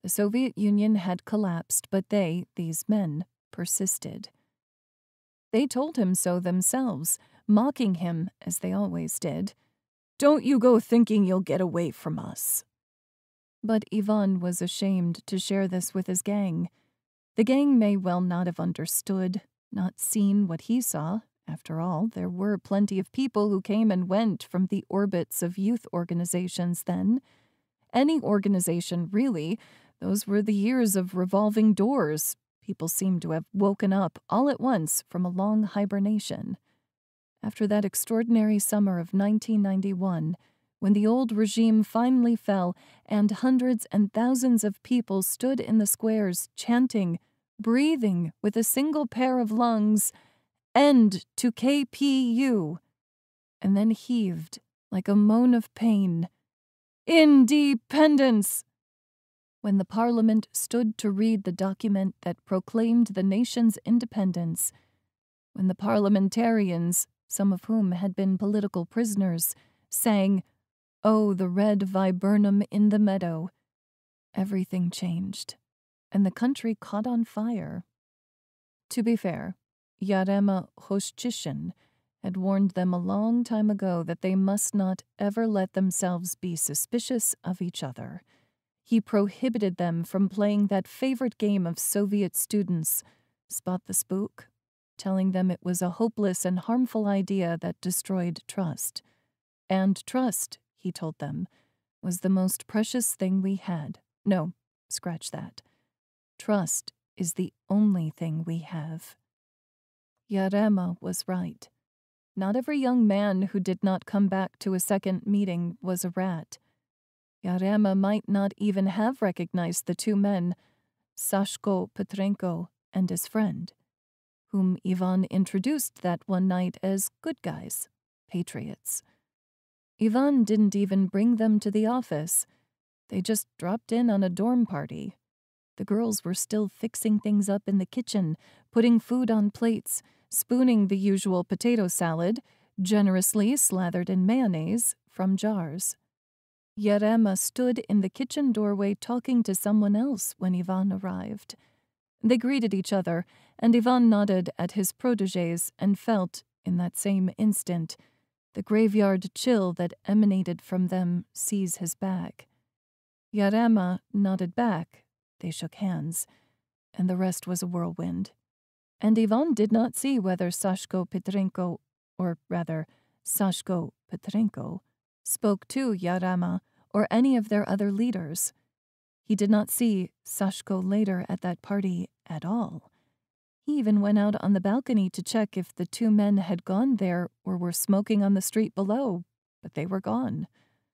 A: The Soviet Union had collapsed, but they, these men, persisted. They told him so themselves, mocking him, as they always did. "Don't you go thinking you'll get away from us." But Ivan was ashamed to share this with his gang. The gang may well not have understood, not seen what he saw. After all, there were plenty of people who came and went from the orbits of youth organizations then. Any organization, really. Those were the years of revolving doors. People seemed to have woken up all at once from a long hibernation. After that extraordinary summer of nineteen ninety-one, when the old regime finally fell and hundreds and thousands of people stood in the squares chanting, breathing with a single pair of lungs, "End to K P U," and then heaved like a moan of pain, "Independence!" When the Parliament stood to read the document that proclaimed the nation's independence, when the parliamentarians, some of whom had been political prisoners, sang, "Oh, the red viburnum in the meadow," everything changed, and the country caught on fire. To be fair, Yarema Hoshchishin had warned them a long time ago that they must not ever let themselves be suspicious of each other. He prohibited them from playing that favorite game of Soviet students, Spot the Spook, telling them it was a hopeless and harmful idea that destroyed trust. And trust, he told them, was the most precious thing we had. No, scratch that. Trust is the only thing we have. Yarema was right. Not every young man who did not come back to a second meeting was a rat. Yarema might not even have recognized the two men, Sashko Petrenko and his friend, whom Ivan introduced that one night as good guys, patriots. Ivan didn't even bring them to the office. They just dropped in on a dorm party. The girls were still fixing things up in the kitchen, putting food on plates, spooning the usual potato salad, generously slathered in mayonnaise, from jars. Yarema stood in the kitchen doorway talking to someone else when Ivan arrived. They greeted each other, and Ivan nodded at his protégés and felt, in that same instant, the graveyard chill that emanated from them seize his back. Yarema nodded back. They shook hands, and the rest was a whirlwind. And Ivan did not see whether Sashko Petrenko, or rather, Sashko Petrenko, spoke to Yarema or any of their other leaders. He did not see Sashko later at that party at all. He even went out on the balcony to check if the two men had gone there or were smoking on the street below, but they were gone.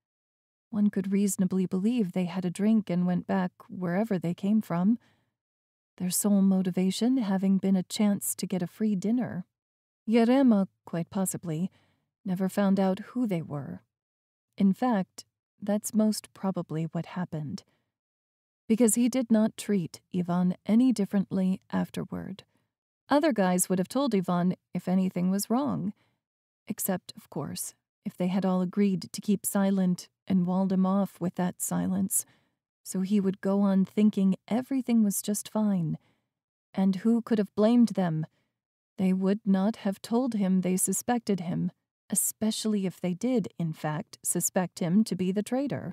A: One could reasonably believe they had a drink and went back wherever they came from, their sole motivation having been a chance to get a free dinner. Yarema, quite possibly, never found out who they were. In fact, that's most probably what happened, because he did not treat Ivan any differently afterward. Other guys would have told Ivan if anything was wrong, except, of course, if they had all agreed to keep silent and walled him off with that silence, so he would go on thinking everything was just fine. And who could have blamed them? They would not have told him they suspected him, especially if they did, in fact, suspect him to be the traitor.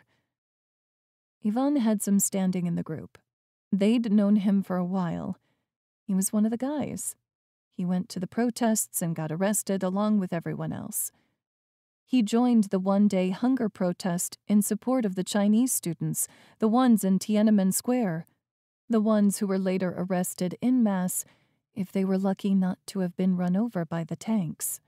A: Ivan had some standing in the group. They'd known him for a while. He was one of the guys. He went to the protests and got arrested along with everyone else. He joined the one-day hunger protest in support of the Chinese students, the ones in Tiananmen Square, the ones who were later arrested en masse if they were lucky not to have been run over by the tanks.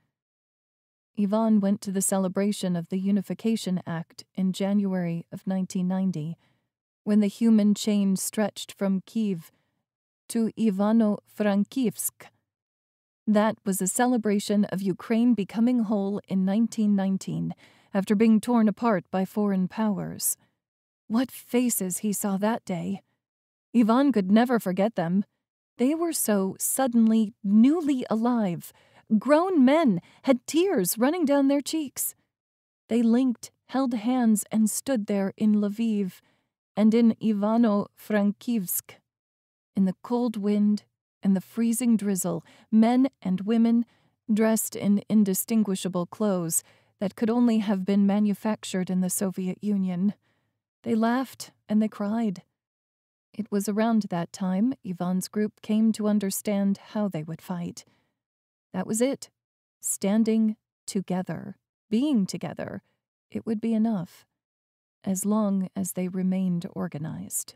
A: Ivan went to the celebration of the Unification Act in January of nineteen ninety, when the human chain stretched from Kyiv to Ivano-Frankivsk. That was a celebration of Ukraine becoming whole in nineteen nineteen, after being torn apart by foreign powers. What faces he saw that day! Ivan could never forget them. They were so suddenly, newly alive. Grown men had tears running down their cheeks. They linked, held hands, and stood there in Lviv, and in Ivano-Frankivsk. In the cold wind and the freezing drizzle, men and women, dressed in indistinguishable clothes that could only have been manufactured in the Soviet Union. They laughed and they cried. It was around that time Ivan's group came to understand how they would fight. That was it. Standing together, being together, it would be enough, as long as they remained organized.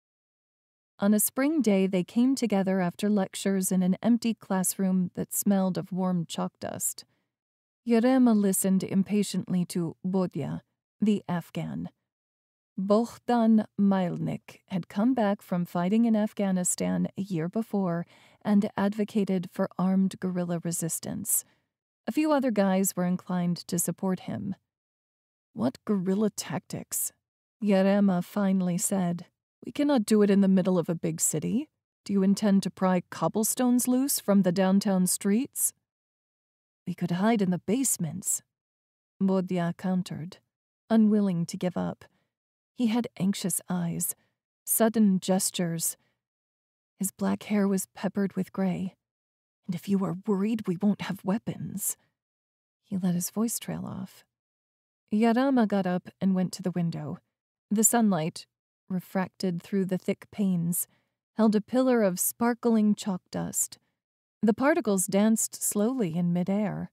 A: On a spring day, they came together after lectures in an empty classroom that smelled of warm chalk dust. Yarema listened impatiently to Bodya, the Afghan. Bohdan Mylnik had come back from fighting in Afghanistan a year before and advocated for armed guerrilla resistance. A few other guys were inclined to support him. "What guerrilla tactics?" Yarema finally said. "We cannot do it in the middle of a big city. Do you intend to pry cobblestones loose from the downtown streets?" "We could hide in the basements," Bodya countered, unwilling to give up. He had anxious eyes, sudden gestures. His black hair was peppered with gray. "And if you are worried we won't have weapons." He let his voice trail off. Yarema got up and went to the window. The sunlight, refracted through the thick panes, held a pillar of sparkling chalk dust. The particles danced slowly in midair.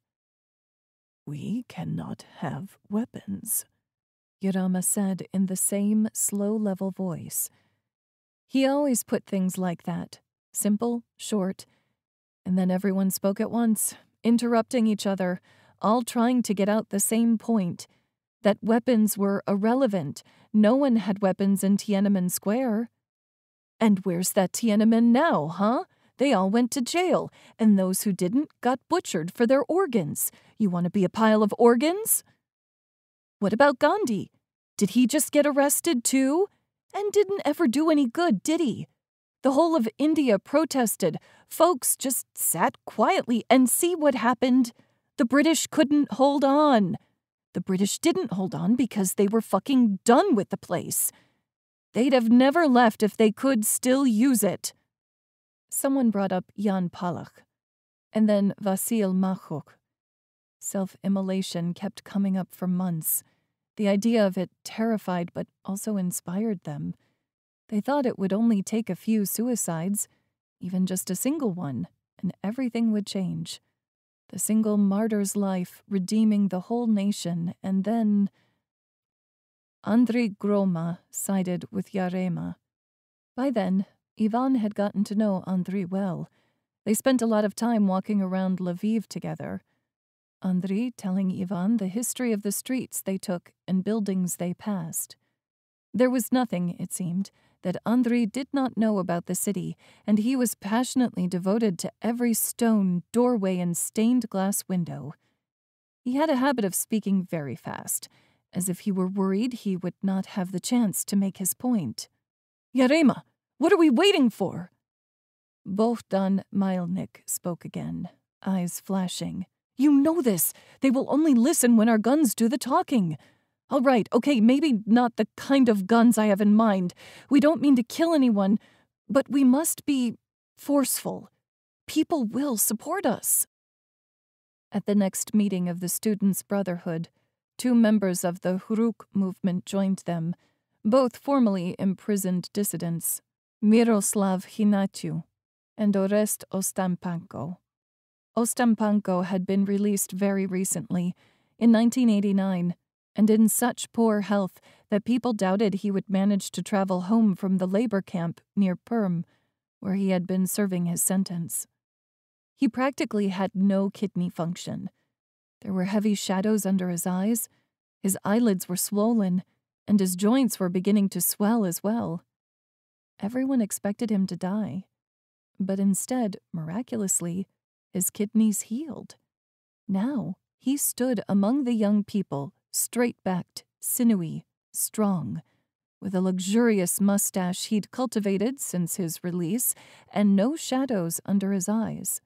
A: "We cannot have weapons," Yarema said in the same slow-level voice. He always put things like that, simple, short, and then everyone spoke at once, interrupting each other, all trying to get out the same point, that weapons were irrelevant. No one had weapons in Tiananmen Square. "And where's that Tiananmen now, huh? They all went to jail, and those who didn't got butchered for their organs. You want to be a pile of organs?" "What about Gandhi? Did he just get arrested too? And didn't ever do any good, did he? The whole of India protested. Folks just sat quietly and see what happened. The British couldn't hold on. The British didn't hold on because they were fucking done with the place. They'd have never left if they could still use it." Someone brought up Jan Palach, and then Vasil Machuk. Self-immolation kept coming up for months. The idea of it terrified but also inspired them. They thought it would only take a few suicides, even just a single one, and everything would change. The single martyr's life redeeming the whole nation, and then... Andrei Groma sided with Yarema. By then, Ivan had gotten to know Andrei well. They spent a lot of time walking around Lviv together. Andrei telling Ivan the history of the streets they took and buildings they passed. There was nothing, it seemed, that Andrei did not know about the city, and he was passionately devoted to every stone, doorway, and stained glass window. He had a habit of speaking very fast, as if he were worried he would not have the chance to make his point. "Yarema, what are we waiting for?" Bohdan Mylnik spoke again, eyes flashing. "You know this. They will only listen when our guns do the talking. All right, okay, maybe not the kind of guns I have in mind. We don't mean to kill anyone, but we must be forceful. People will support us." At the next meeting of the Students' Brotherhood, two members of the Hruk movement joined them, both formerly imprisoned dissidents, Miroslav Hinatiu and Orest Ostampanko. Ostampanko had been released very recently, in nineteen eighty-nine, and in such poor health that people doubted he would manage to travel home from the labor camp near Perm, where he had been serving his sentence. He practically had no kidney function. There were heavy shadows under his eyes, his eyelids were swollen, and his joints were beginning to swell as well. Everyone expected him to die, but instead, miraculously, his kidneys healed. Now he stood among the young people, straight-backed, sinewy, strong, with a luxurious mustache he'd cultivated since his release, and no shadows under his eyes.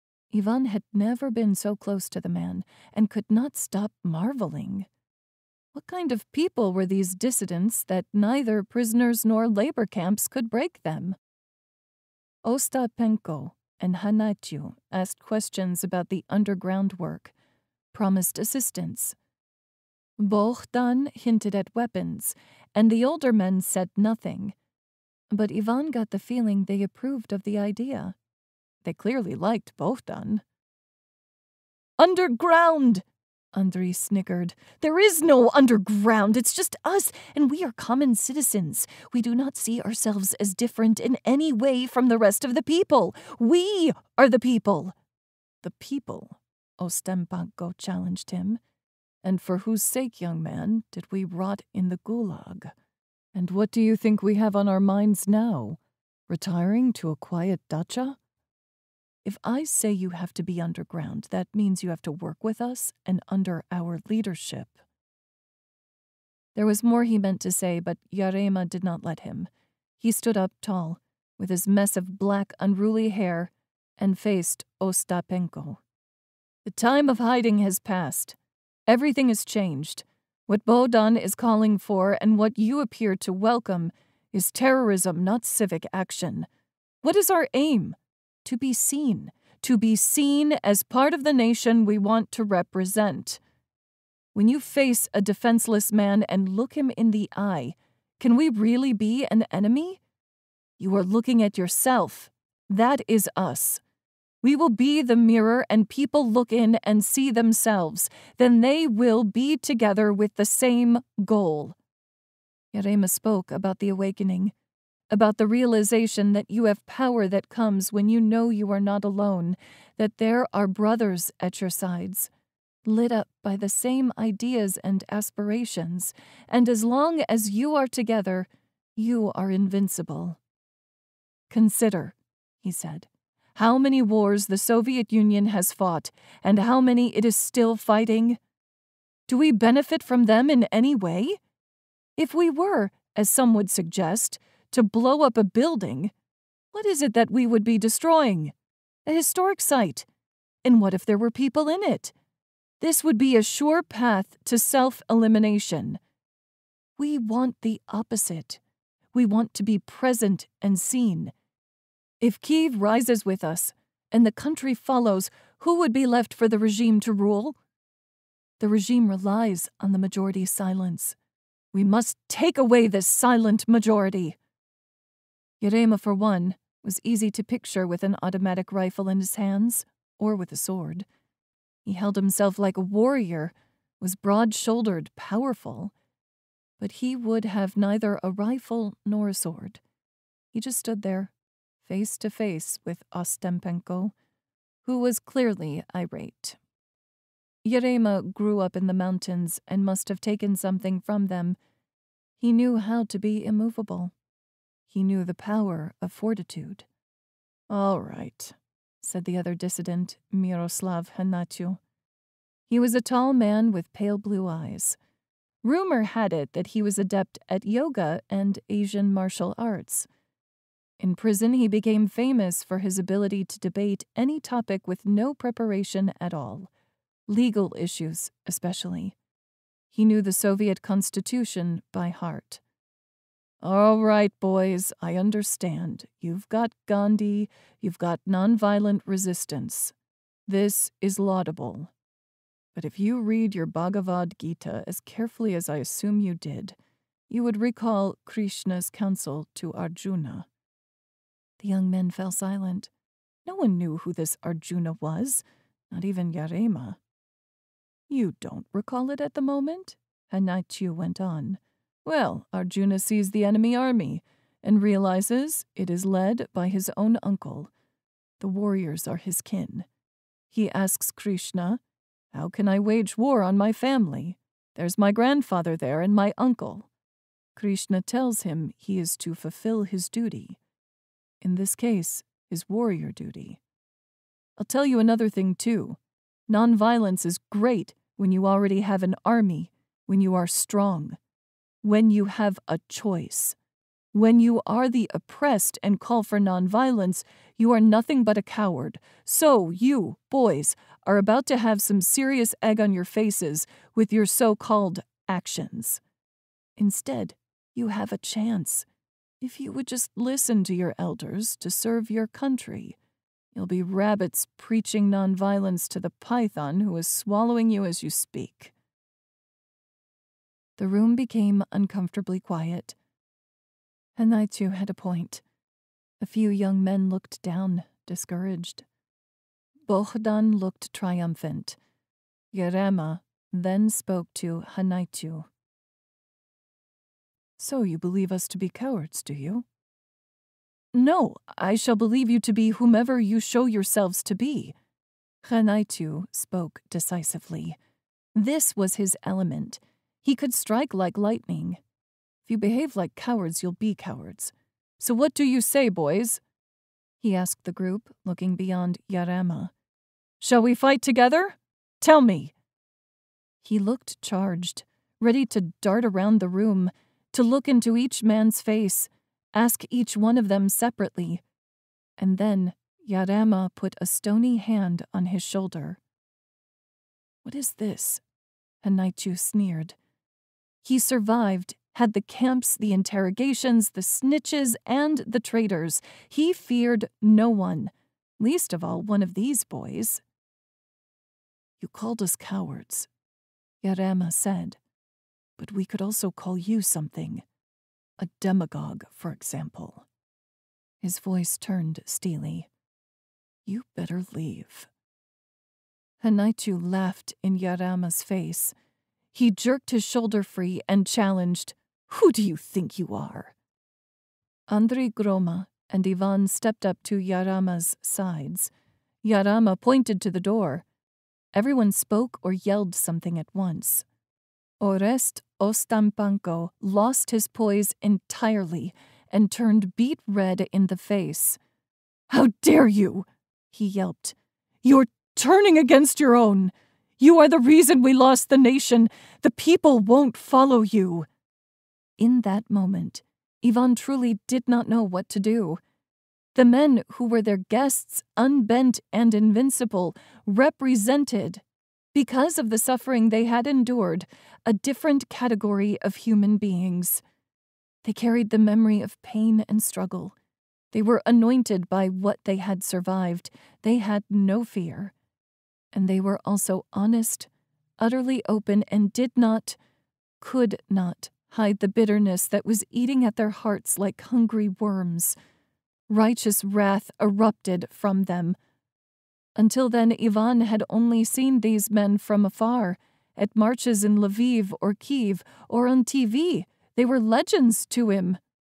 A: Ivan had never been so close to the man, and could not stop marveling. What kind of people were these dissidents that neither prisoners nor labor camps could break them? Ostapenko and Hanatyu asked questions about the underground work, promised assistance. Bohdan hinted at weapons, and the older men said nothing. But Ivan got the feeling they approved of the idea. They clearly liked Bohdan. "Underground!" Andrei snickered. "There is no underground. It's just us, and we are common citizens. We do not see ourselves as different in any way from the rest of the people. We are the people." "The people?" Ostapenko challenged him. "And for whose sake, young man, did we rot in the gulag? And what do you think we have on our minds now? Retiring to a quiet dacha? If I say you have to be underground, that means you have to work with us and under our leadership." There was more he meant to say, but Yarema did not let him. He stood up tall, with his mess of black, unruly hair, and faced Ostapenko. "The time of hiding has passed. Everything has changed. What Bohdan is calling for and what you appear to welcome is terrorism, not civic action. What is our aim? To be seen. To be seen as part of the nation we want to represent. When you face a defenseless man and look him in the eye, can we really be an enemy? You are looking at yourself. That is us. We will be the mirror and people look in and see themselves. Then they will be together with the same goal." Yarema spoke about the awakening, about the realization that you have power that comes when you know you are not alone, that there are brothers at your sides, lit up by the same ideas and aspirations, and as long as you are together, you are invincible. "Consider," he said, "how many wars the Soviet Union has fought, and how many it is still fighting. Do we benefit from them in any way? If we were, as some would suggest, to blow up a building, what is it that we would be destroying? A historic site. And what if there were people in it? This would be a sure path to self-elimination. We want the opposite. We want to be present and seen. If Kyiv rises with us, and the country follows, who would be left for the regime to rule? The regime relies on the majority's silence. We must take away this silent majority." Yarema, for one, was easy to picture with an automatic rifle in his hands, or with a sword. He held himself like a warrior, was broad-shouldered, powerful. But he would have neither a rifle nor a sword. He just stood there, face to face with Ostapenko, who was clearly irate. Yarema grew up in the mountains and must have taken something from them. He knew how to be immovable. He knew the power of fortitude. "All right," said the other dissident, Miroslav Hanatyu. He was a tall man with pale blue eyes. Rumor had it that he was adept at yoga and Asian martial arts. In prison, he became famous for his ability to debate any topic with no preparation at all, legal issues especially. He knew the Soviet Constitution by heart. "All right, boys, I understand. You've got Gandhi, you've got nonviolent resistance. This is laudable. But if you read your Bhagavad Gita as carefully as I assume you did, you would recall Krishna's counsel to Arjuna." The young men fell silent. No one knew who this Arjuna was, not even Yarema. "You don't recall it at the moment?" Hanatyu went on. "Well, Arjuna sees the enemy army and realizes it is led by his own uncle. The warriors are his kin. He asks Krishna, 'How can I wage war on my family? There's my grandfather there and my uncle.' Krishna tells him he is to fulfill his duty. In this case, his warrior duty. I'll tell you another thing, too. Nonviolence is great when you already have an army, when you are strong, when you have a choice. When you are the oppressed and call for nonviolence, you are nothing but a coward. So you, boys, are about to have some serious egg on your faces with your so-called actions. Instead, you have a chance. If you would just listen to your elders to serve your country, you'll be rabbits preaching nonviolence to the python who is swallowing you as you speak." The room became uncomfortably quiet. And I too had a point. A few young men looked down, discouraged. Bohdan looked triumphant. Yerema then spoke to Hanaitu. "So you believe us to be cowards, do you?" "No, I shall believe you to be whomever you show yourselves to be." Hanaitu spoke decisively. This was his element. He could strike like lightning. "If you behave like cowards, you'll be cowards. So what do you say, boys?" he asked the group, looking beyond Yerema. "Shall we fight together? Tell me." He looked charged, ready to dart around the room, to look into each man's face, ask each one of them separately. And then Yerema put a stony hand on his shoulder. "What is this?" Hanaitu sneered. He survived, had the camps, the interrogations, the snitches, and the traitors. He feared no one, least of all one of these boys. "You called us cowards," Yerema said, "but we could also call you something. A demagogue, for example." His voice turned steely. "You better leave." Hanaitu laughed in Yerema's face. He jerked his shoulder free and challenged, "Who do you think you are?" Andrei Groma and Ivan stepped up to Yerema's sides. Yerema pointed to the door. Everyone spoke or yelled something at once. Orest Ostampanko lost his poise entirely and turned beet red in the face. "How dare you!" he yelped. "You're turning against your own. You are the reason we lost the nation. The people won't follow you." In that moment, Ivan truly did not know what to do. The men who were their guests, unbent and invincible, represented, because of the suffering they had endured, a different category of human beings. They carried the memory of pain and struggle. They were anointed by what they had survived. They had no fear. And they were also honest, utterly open, and did not, could not, hide the bitterness that was eating at their hearts like hungry worms. Righteous wrath erupted from them. Until then, Ivan had only seen these men from afar, at marches in Lviv or Kyiv, or on T V. They were legends to him.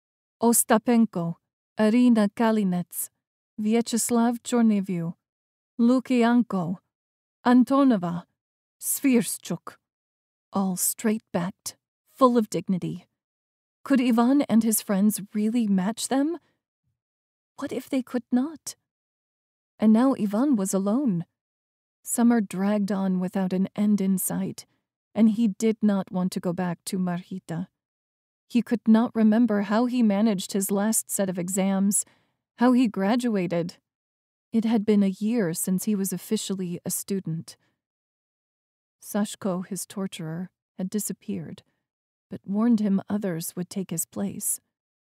A: Ostapenko, Arina Kalinets, Vyacheslav Chorneviu, Lukyanko, Antonova, Svirschuk, all straight-backed, full of dignity. Could Ivan and his friends really match them? What if they could not? And now Ivan was alone. Summer dragged on without an end in sight, and he did not want to go back to Marhita. He could not remember how he managed his last set of exams, how he graduated. It had been a year since he was officially a student. Sashko, his torturer, had disappeared, but warned him others would take his place.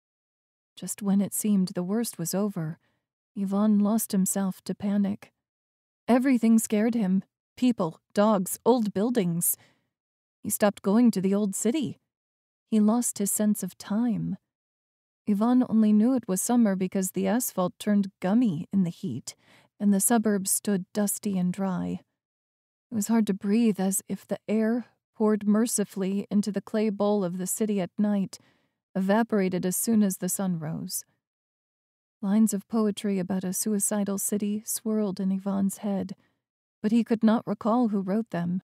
A: Just when it seemed the worst was over, Ivan lost himself to panic. Everything scared him. People, dogs, old buildings. He stopped going to the old city. He lost his sense of time. Ivan only knew it was summer because the asphalt turned gummy in the heat, and the suburbs stood dusty and dry. It was hard to breathe, as if the air, poured mercifully into the clay bowl of the city at night, evaporated as soon as the sun rose. Lines of poetry about a suicidal city swirled in Ivan's head, but he could not recall who wrote them.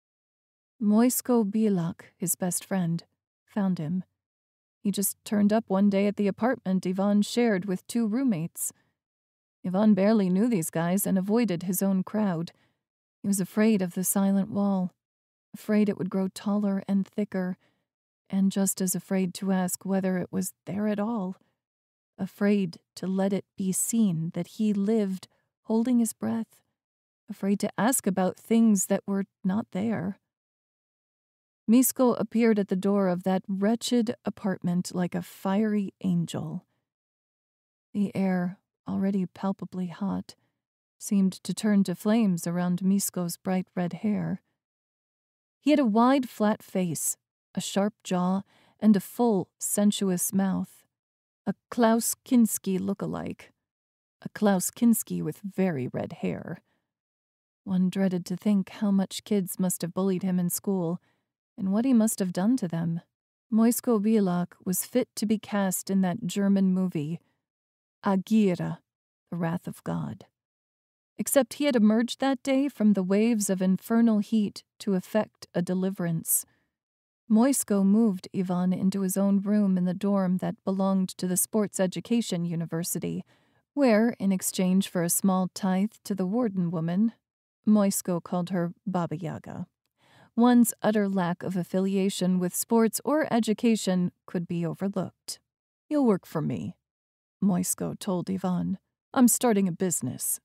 A: Moisko Bilak, his best friend, found him. He just turned up one day at the apartment Ivan shared with two roommates. Ivan barely knew these guys and avoided his own crowd. He was afraid of the silent wall, afraid it would grow taller and thicker, and just as afraid to ask whether it was there at all. Afraid to let it be seen that he lived holding his breath, afraid to ask about things that were not there. Misko appeared at the door of that wretched apartment like a fiery angel. The air, already palpably hot, seemed to turn to flames around Misko's bright red hair. He had a wide, flat face, a sharp jaw, and a full, sensuous mouth. A Klaus Kinski look-alike. A Klaus Kinski with very red hair. One dreaded to think how much kids must have bullied him in school, and what he must have done to them. Moisko Bielak was fit to be cast in that German movie, Agira, The Wrath of God. Except he had emerged that day from the waves of infernal heat to effect a deliverance. Moisko moved Ivan into his own room in the dorm that belonged to the Sports Education University, where, in exchange for a small tithe to the warden woman, Moisko called her Baba Yaga, one's utter lack of affiliation with sports or education could be overlooked. "You'll work for me," Moisko told Ivan. "I'm starting a business."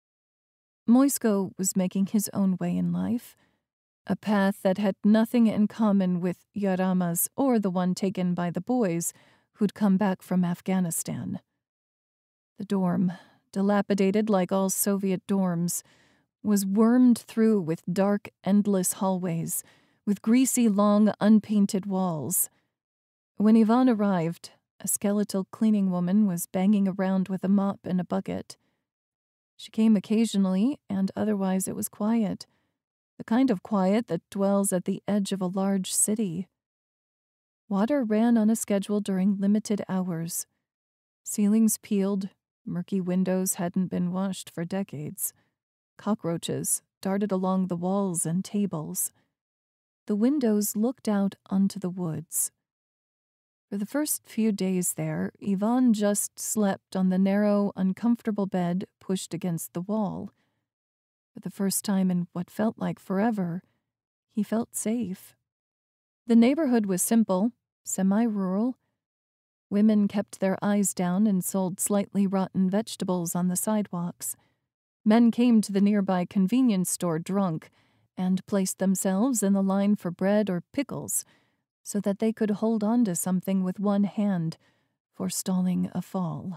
A: Moisko was making his own way in life, a path that had nothing in common with Yarama's or the one taken by the boys who'd come back from Afghanistan. The dorm, dilapidated like all Soviet dorms, was wormed through with dark, endless hallways, with greasy, long, unpainted walls. When Ivan arrived, a skeletal cleaning woman was banging around with a mop and a bucket. She came occasionally, and otherwise it was quiet, the kind of quiet that dwells at the edge of a large city. Water ran on a schedule during limited hours. Ceilings peeled, murky windows hadn't been washed for decades. Cockroaches darted along the walls and tables. The windows looked out onto the woods. For the first few days there, Ivan just slept on the narrow, uncomfortable bed pushed against the wall. For the first time in what felt like forever, he felt safe. The neighborhood was simple, semi-rural. Women kept their eyes down and sold slightly rotten vegetables on the sidewalks. Men came to the nearby convenience store drunk and placed themselves in the line for bread or pickles so that they could hold on to something with one hand, forestalling a fall.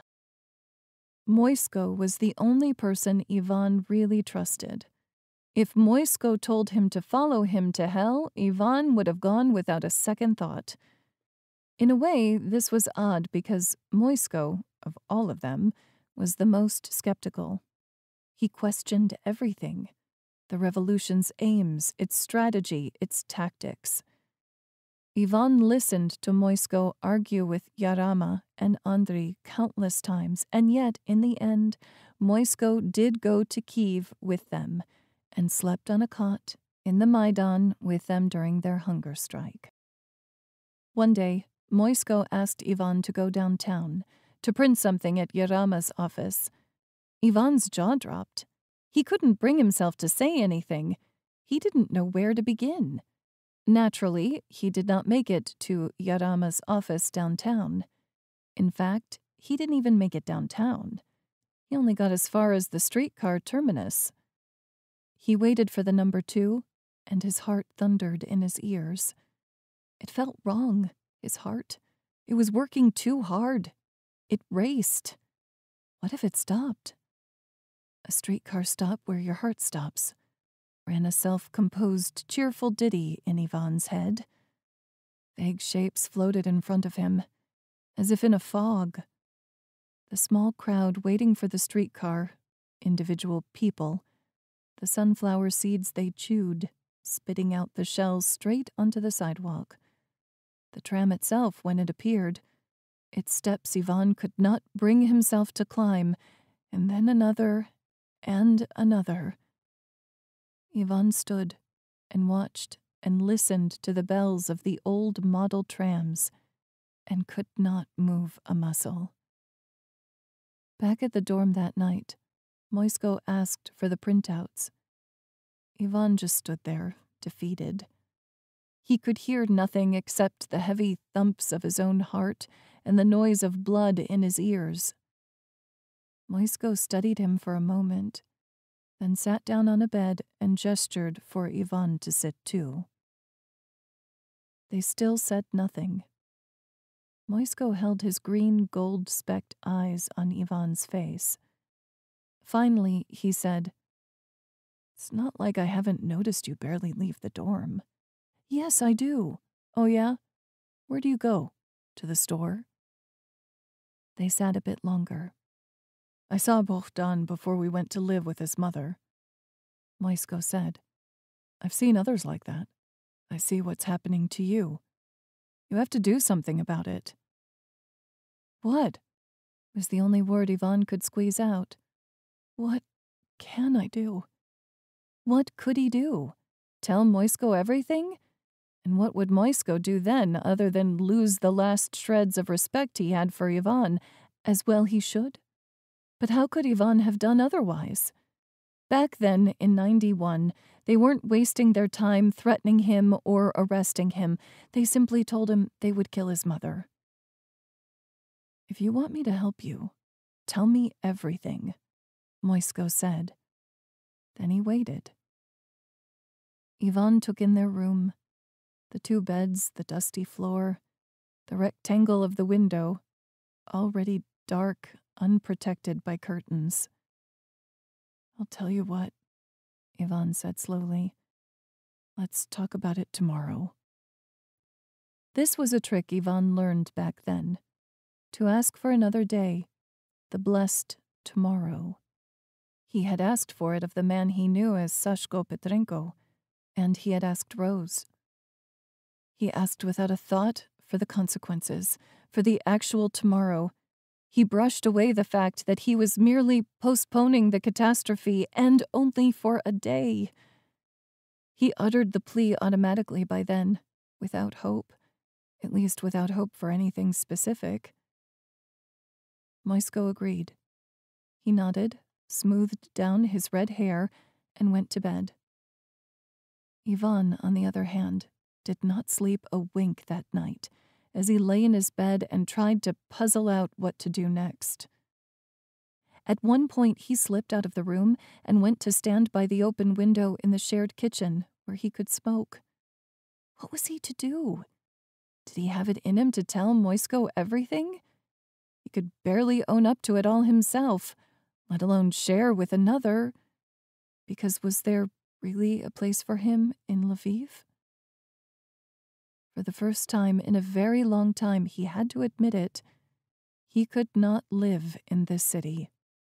A: Moisko was the only person Ivan really trusted. If Moisko told him to follow him to hell, Ivan would have gone without a second thought. In a way, this was odd because Moisko, of all of them, was the most skeptical. He questioned everything, the revolution's aims, its strategy, its tactics. Ivan listened to Moisko argue with Yarama and Andrei countless times, and yet, in the end, Moisko did go to Kyiv with them and slept on a cot in the Maidan with them during their hunger strike. One day, Moisko asked Ivan to go downtown to print something at Yarama's office. Ivan's jaw dropped. He couldn't bring himself to say anything. He didn't know where to begin. Naturally, he did not make it to Yarama's office downtown. In fact, he didn't even make it downtown. He only got as far as the streetcar terminus. He waited for the number two, and his heart thundered in his ears. It felt wrong, his heart. It was working too hard. It raced. What if it stopped? A streetcar stop where your heart stops, ran a self-composed, cheerful ditty in Ivan's head. Vague shapes floated in front of him, as if in a fog. The small crowd waiting for the streetcar, individual people, the sunflower seeds they chewed, spitting out the shells straight onto the sidewalk. The tram itself, when it appeared, its steps Ivan could not bring himself to climb, and then another, and another. Ivan stood and watched and listened to the bells of the old model trams and could not move a muscle. Back at the dorm that night, Moisko asked for the printouts. Ivan just stood there, defeated. He could hear nothing except the heavy thumps of his own heart and the noise of blood in his ears. Moisko studied him for a moment, then sat down on a bed and gestured for Ivan to sit too. They still said nothing. Moisko held his green gold-specked eyes on Ivan's face. Finally, he said, "It's not like I haven't noticed you barely leave the dorm." "Yes, I do." "Oh, yeah? Where do you go? To the store?" They sat a bit longer. "I saw Bogdan before we went to live with his mother." Moisko said, "I've seen others like that. I see what's happening to you. You have to do something about it." "What?" was the only word Ivan could squeeze out. What can I do? What could he do? Tell Moisko everything? And what would Moisko do then, other than lose the last shreds of respect he had for Ivan, as well he should? But how could Ivan have done otherwise? Back then, in ninety-one, they weren't wasting their time threatening him or arresting him. They simply told him they would kill his mother. "If you want me to help you, tell me everything," Moisko said. Then he waited. Ivan took in their room, the two beds, the dusty floor, the rectangle of the window, already dark, unprotected by curtains. "I'll tell you what," Ivan said slowly. "Let's talk about it tomorrow." This was a trick Ivan learned back then, to ask for another day, the blessed tomorrow. He had asked for it of the man he knew as Sashko Petrenko, and he had asked Rose. He asked without a thought for the consequences, for the actual tomorrow. He brushed away the fact that he was merely postponing the catastrophe, and only for a day. He uttered the plea automatically by then, without hope, at least without hope for anything specific. Moisko agreed. He nodded, smoothed down his red hair, and went to bed. Ivan, on the other hand, did not sleep a wink that night, as he lay in his bed and tried to puzzle out what to do next. At one point, he slipped out of the room and went to stand by the open window in the shared kitchen, where he could smoke. What was he to do? Did he have it in him to tell Moisko everything? He could barely own up to it all himself, let alone share with another, because was there really a place for him in Lviv? For the first time in a very long time, he had to admit it, he could not live in this city.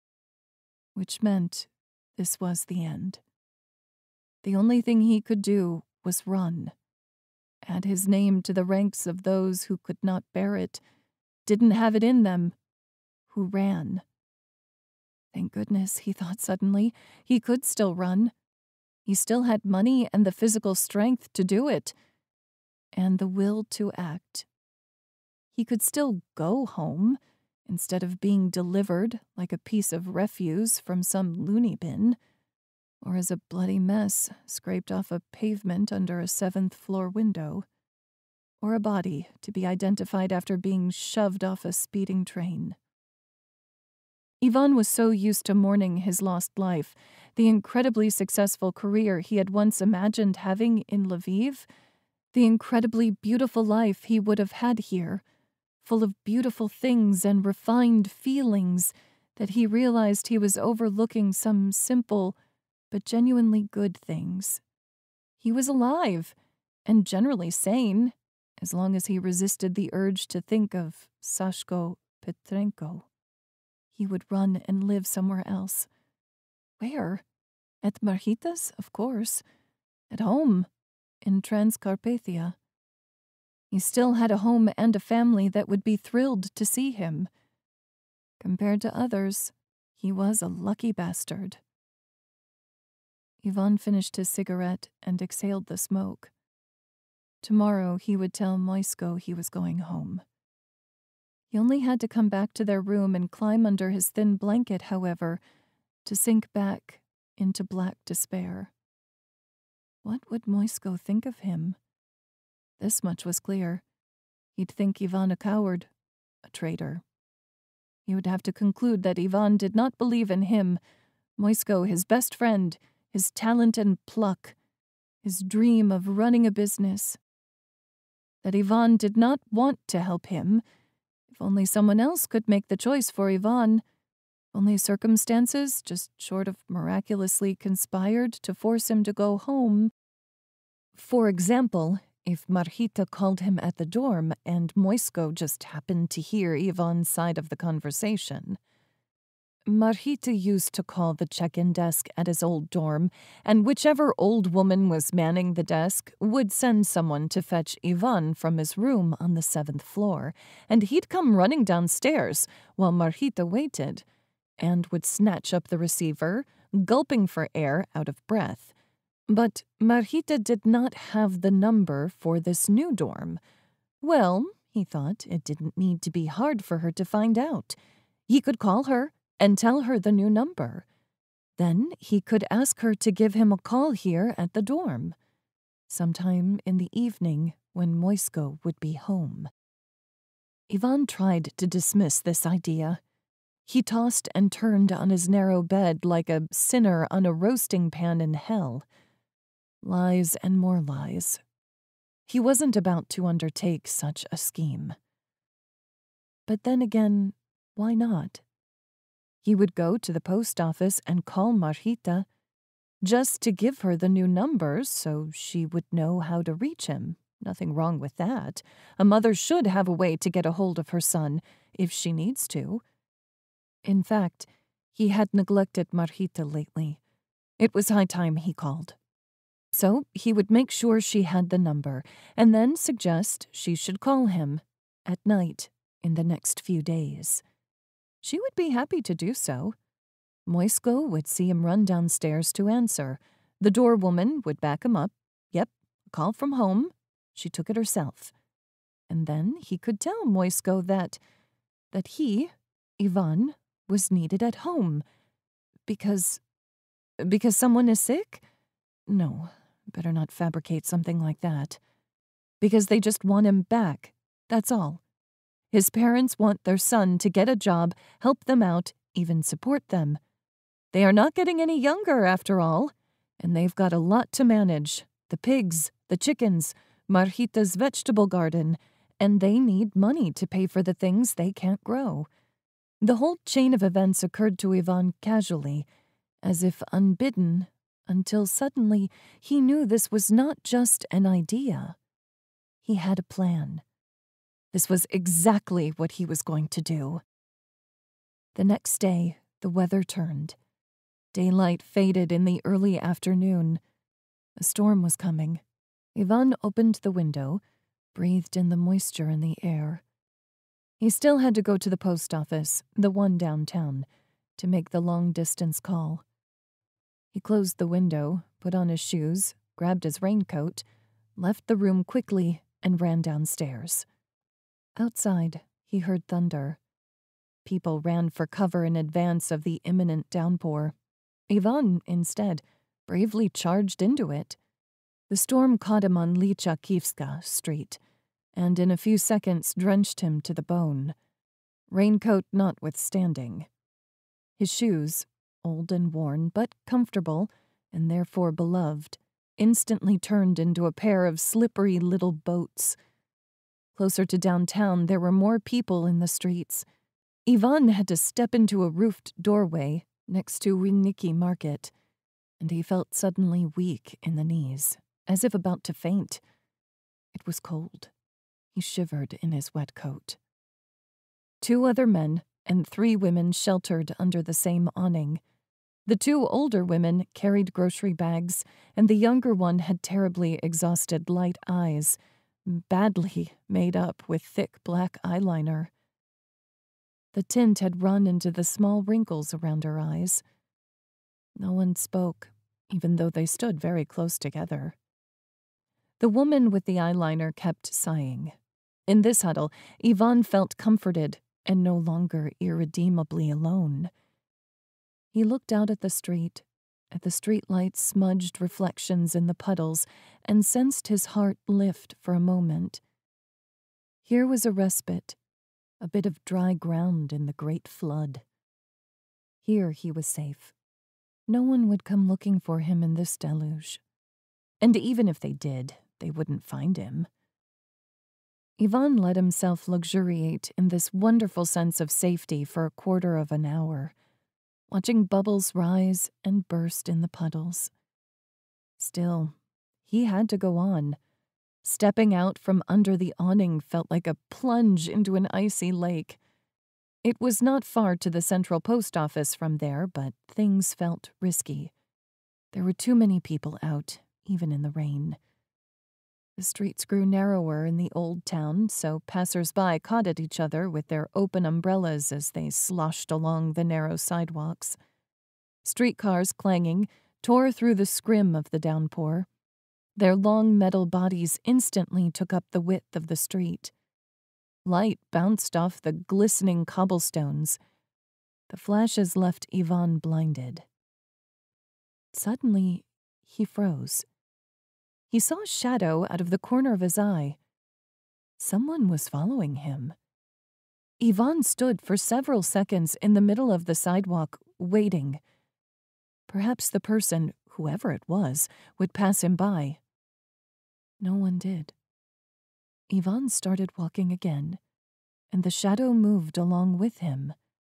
A: Which meant this was the end. The only thing he could do was run, add his name to the ranks of those who could not bear it, didn't have it in them, who ran. Thank goodness, he thought suddenly, he could still run. He still had money and the physical strength to do it, and the will to act. He could still go home, instead of being delivered like a piece of refuse from some loony bin, or as a bloody mess scraped off a pavement under a seventh-floor window, or a body to be identified after being shoved off a speeding train. Ivan was so used to mourning his lost life, the incredibly successful career he had once imagined having in Lviv, the incredibly beautiful life he would have had here, full of beautiful things and refined feelings, that he realized he was overlooking some simple but genuinely good things. He was alive, and generally sane, as long as he resisted the urge to think of Sashko Petrenko. He would run and live somewhere else. Where? At Marhitas, of course. At home, in Transcarpathia. He still had a home and a family that would be thrilled to see him. Compared to others, he was a lucky bastard. Ivan finished his cigarette and exhaled the smoke. Tomorrow he would tell Moisko he was going home. He only had to come back to their room and climb under his thin blanket, however, to sink back into black despair. What would Moisko think of him? This much was clear. He'd think Ivan a coward, a traitor. He would have to conclude that Ivan did not believe in him, Moisko, his best friend, his talent and pluck, his dream of running a business. that Ivan did not want to help him. If only someone else could make the choice for Ivan. Only circumstances, just short of miraculously conspired to force him to go home. For example, if Marhita called him at the dorm and Moisko just happened to hear Ivan's side of the conversation. Marhita used to call the check-in desk at his old dorm, and whichever old woman was manning the desk would send someone to fetch Ivan from his room on the seventh floor, and he'd come running downstairs while Marhita waited, and would snatch up the receiver, gulping for air out of breath. But Marhita did not have the number for this new dorm. Well, he thought, it didn't need to be hard for her to find out. He could call her and tell her the new number. Then he could ask her to give him a call here at the dorm, sometime in the evening when Moisko would be home. Ivan tried to dismiss this idea. He tossed and turned on his narrow bed like a sinner on a roasting pan in hell. Lies and more lies. He wasn't about to undertake such a scheme. But then again, why not? He would go to the post office and call Marhita, just to give her the new numbers so she would know how to reach him. Nothing wrong with that. A mother should have a way to get a hold of her son, if she needs to. In fact, he had neglected Marhita lately. It was high time he called. So he would make sure she had the number, and then suggest she should call him at night in the next few days. She would be happy to do so. Moisko would see him run downstairs to answer. The doorwoman would back him up. Yep, a call from home. She took it herself. And then he could tell Moisko that, that he, Ivan, was needed at home. Because, because someone is sick? No, better not fabricate something like that. Because they just want him back, that's all. His parents want their son to get a job, help them out, even support them. They are not getting any younger, after all, and they've got a lot to manage. The pigs, the chickens, Marhita's vegetable garden, and they need money to pay for the things they can't grow. The whole chain of events occurred to Ivan casually, as if unbidden, until suddenly he knew this was not just an idea. He had a plan. This was exactly what he was going to do. The next day, the weather turned. Daylight faded in the early afternoon. A storm was coming. Ivan opened the window, breathed in the moisture in the air. He still had to go to the post office, the one downtown, to make the long-distance call. He closed the window, put on his shoes, grabbed his raincoat, left the room quickly, and ran downstairs. Outside, he heard thunder. People ran for cover in advance of the imminent downpour. Ivan, instead, bravely charged into it. The storm caught him on Lycha Street, and in a few seconds drenched him to the bone, raincoat notwithstanding. His shoes, old and worn, but comfortable, and therefore beloved, instantly turned into a pair of slippery little boats. Closer to downtown, there were more people in the streets. Ivan had to step into a roofed doorway next to Winnicki Market, and he felt suddenly weak in the knees, as if about to faint. It was cold. He shivered in his wet coat. Two other men and three women sheltered under the same awning. The two older women carried grocery bags, and the younger one had terribly exhausted light eyes, badly made up with thick black eyeliner. The tint had run into the small wrinkles around her eyes. No one spoke, even though they stood very close together. The woman with the eyeliner kept sighing. In this huddle, Ivan felt comforted and no longer irredeemably alone. He looked out at the street, at the streetlight's smudged reflections in the puddles, and sensed his heart lift for a moment. Here was a respite, a bit of dry ground in the great flood. Here he was safe. No one would come looking for him in this deluge. And even if they did, they wouldn't find him. Ivan let himself luxuriate in this wonderful sense of safety for a quarter of an hour, watching bubbles rise and burst in the puddles. Still, he had to go on. Stepping out from under the awning felt like a plunge into an icy lake. It was not far to the central post office from there, but things felt risky. There were too many people out, even in the rain. The streets grew narrower in the old town, so passers-by caught at each other with their open umbrellas as they sloshed along the narrow sidewalks. Streetcars, clanging, tore through the scrim of the downpour. Their long metal bodies instantly took up the width of the street. Light bounced off the glistening cobblestones. The flashes left Ivan blinded. Suddenly, he froze. He saw a shadow out of the corner of his eye. Someone was following him. Ivan stood for several seconds in the middle of the sidewalk, waiting. Perhaps the person, whoever it was, would pass him by. No one did. Ivan started walking again, and the shadow moved along with him.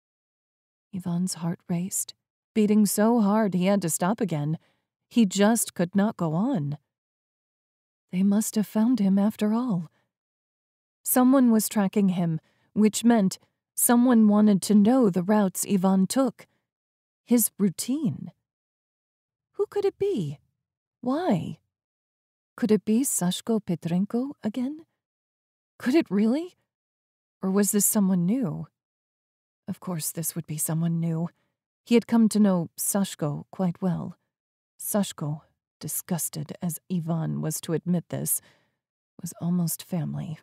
A: Ivan's heart raced, beating so hard he had to stop again. He just could not go on. They must have found him after all. Someone was tracking him, which meant someone wanted to know the routes Ivan took. His routine. Who could it be? Why? Could it be Sashko Petrenko again? Could it really? Or was this someone new? Of course this would be someone new. He had come to know Sashko quite well. Sashko, disgusted as Ivan was to admit this, was almost family.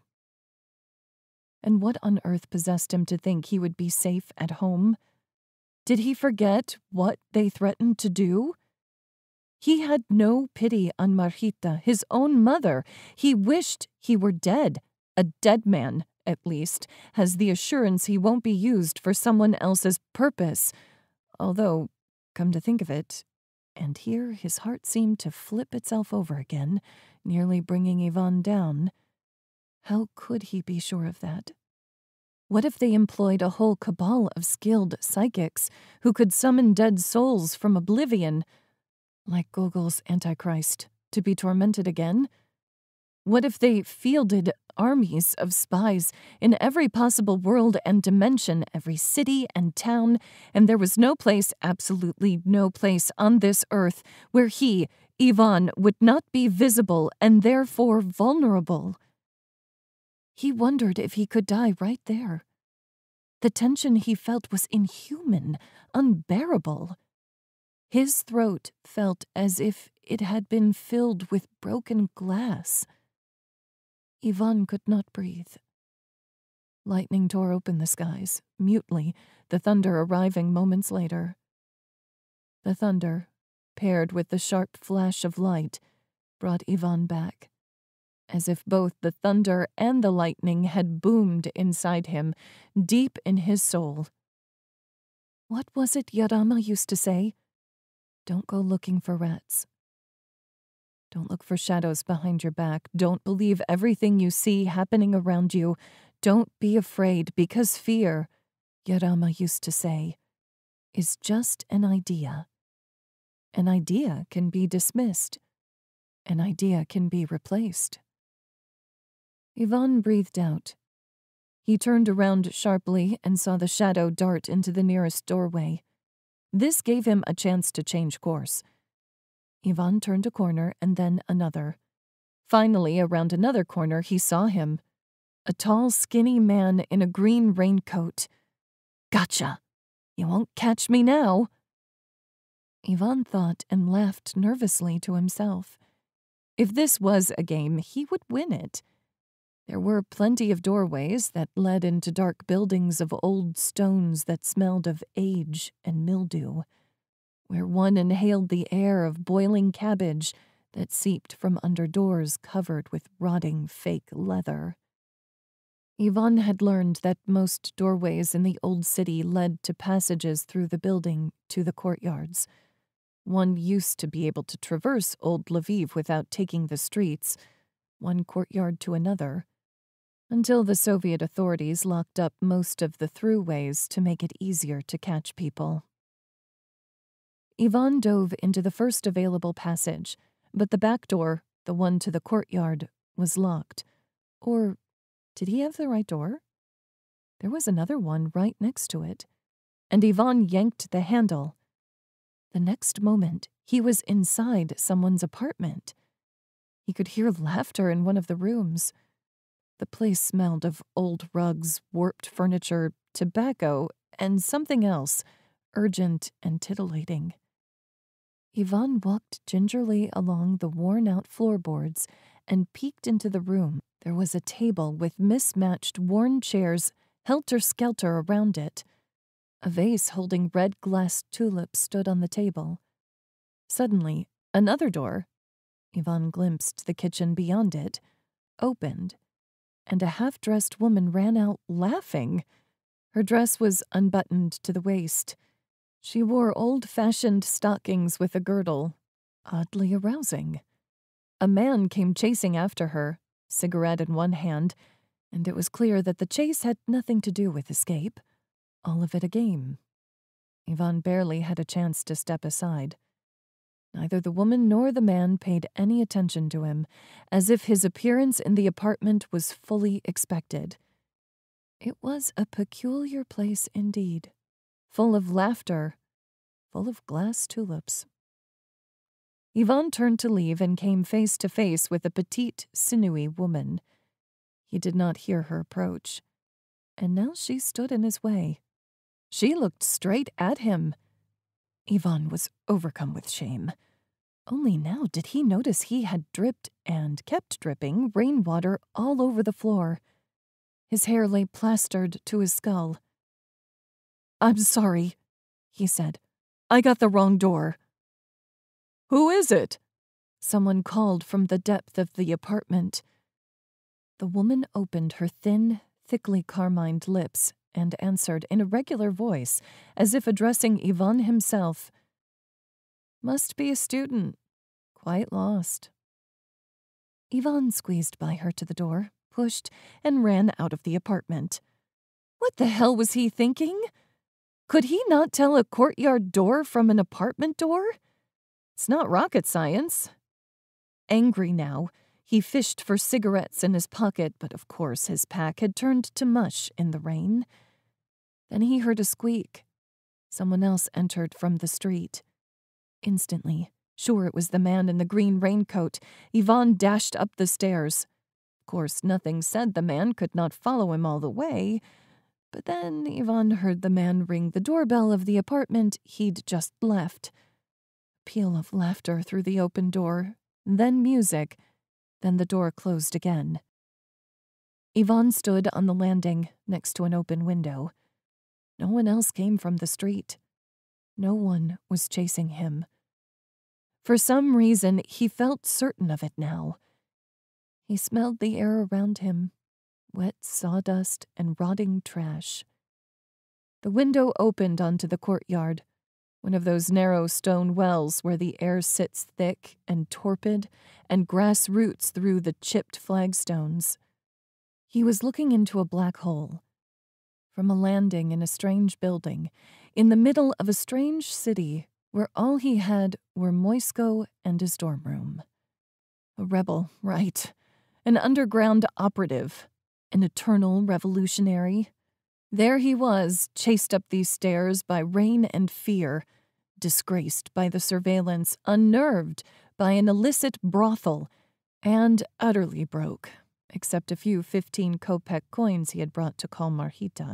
A: And what on earth possessed him to think he would be safe at home? Did he forget what they threatened to do? He had no pity on Margita, his own mother. He wished he were dead. A dead man, at least, has the assurance he won't be used for someone else's purpose. Although, come to think of it, and here his heart seemed to flip itself over again, nearly bringing Ivan down. How could he be sure of that? What if they employed a whole cabal of skilled psychics who could summon dead souls from oblivion, like Gogol's Antichrist, to be tormented again? What if they fielded armies of spies in every possible world and dimension, every city and town, and there was no place, absolutely no place on this earth where he, Ivan, would not be visible and therefore vulnerable? He wondered if he could die right there. The tension he felt was inhuman, unbearable. His throat felt as if it had been filled with broken glass. Ivan could not breathe. Lightning tore open the skies, mutely, the thunder arriving moments later. The thunder, paired with the sharp flash of light, brought Ivan back, as if both the thunder and the lightning had boomed inside him, deep in his soul. What was it Yarama used to say? Don't go looking for rats. Don't look for shadows behind your back. Don't believe everything you see happening around you. Don't be afraid, because fear, Yarama used to say, is just an idea. An idea can be dismissed. An idea can be replaced. Ivan breathed out. He turned around sharply and saw the shadow dart into the nearest doorway. This gave him a chance to change course. Ivan turned a corner and then another. Finally, around another corner, he saw him. A tall, skinny man in a green raincoat. Gotcha! You won't catch me now. Ivan thought and laughed nervously to himself. If this was a game, he would win it. There were plenty of doorways that led into dark buildings of old stones that smelled of age and mildew, where one inhaled the air of boiling cabbage that seeped from under doors covered with rotting fake leather. Ivan had learned that most doorways in the old city led to passages through the building to the courtyards. One used to be able to traverse Old Lviv without taking the streets, one courtyard to another. until the Soviet authorities locked up most of the throughways to make it easier to catch people. Ivan dove into the first available passage, but the back door, the one to the courtyard, was locked. Or did he have the right door? There was another one right next to it, and Ivan yanked the handle. The next moment, he was inside someone's apartment. He could hear laughter in one of the rooms. The place smelled of old rugs, warped furniture, tobacco, and something else, urgent and titillating. Ivan walked gingerly along the worn-out floorboards and peeked into the room. There was a table with mismatched worn chairs helter-skelter around it. A vase holding red glass tulips stood on the table. Suddenly, another door, Ivan glimpsed the kitchen beyond it, opened, and a half-dressed woman ran out laughing. Her dress was unbuttoned to the waist. She wore old-fashioned stockings with a girdle, oddly arousing. A man came chasing after her, cigarette in one hand, and it was clear that the chase had nothing to do with escape. All of it a game. Ivan barely had a chance to step aside. Neither the woman nor the man paid any attention to him, as if his appearance in the apartment was fully expected. It was a peculiar place indeed, full of laughter, full of glass tulips. Ivan turned to leave and came face to face with a petite, sinewy woman. He did not hear her approach, and now she stood in his way. She looked straight at him. Ivan was overcome with shame. Only now did he notice he had dripped and kept dripping rainwater all over the floor. His hair lay plastered to his skull. "I'm sorry," he said. "I got the wrong door." "Who is it?" someone called from the depth of the apartment. The woman opened her thin, thickly carmined lips and answered in a regular voice, as if addressing Ivan himself. "Must be a student. Quite lost." Ivan squeezed by her to the door, pushed, and ran out of the apartment. What the hell was he thinking? Could he not tell a courtyard door from an apartment door? It's not rocket science. Angry now, he fished for cigarettes in his pocket, but of course his pack had turned to mush in the rain. Then he heard a squeak. Someone else entered from the street. Instantly, sure it was the man in the green raincoat, Ivan dashed up the stairs. Of course, nothing said the man could not follow him all the way, but then Ivan heard the man ring the doorbell of the apartment he'd just left. A peal of laughter through the open door, then music, then the door closed again. Ivan stood on the landing next to an open window. No one else came from the street. No one was chasing him. For some reason, he felt certain of it now. He smelled the air around him, wet sawdust and rotting trash. The window opened onto the courtyard, one of those narrow stone wells where the air sits thick and torpid and grass roots through the chipped flagstones. He was looking into a black hole. From a landing in a strange building, in the middle of a strange city where all he had were Moisko and his dorm room. A rebel, right. An underground operative. An eternal revolutionary. There he was, chased up these stairs by rain and fear, disgraced by the surveillance, unnerved by an illicit brothel, and utterly broke, except a few fifteen kopeck coins he had brought to call Marhita.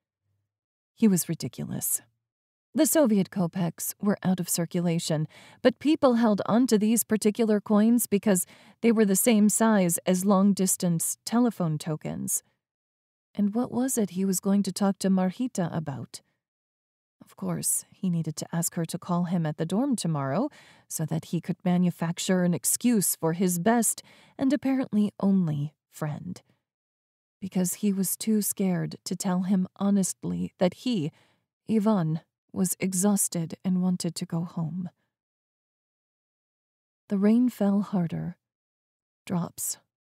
A: He was ridiculous. The Soviet kopecks were out of circulation, but people held onto these particular coins because they were the same size as long-distance telephone tokens. And what was it he was going to talk to Marhita about? Of course, he needed to ask her to call him at the dorm tomorrow so that he could manufacture an excuse for his best and apparently only friend. Because he was too scared to tell him honestly that he, Ivan, was exhausted and wanted to go home. The rain fell harder. Drops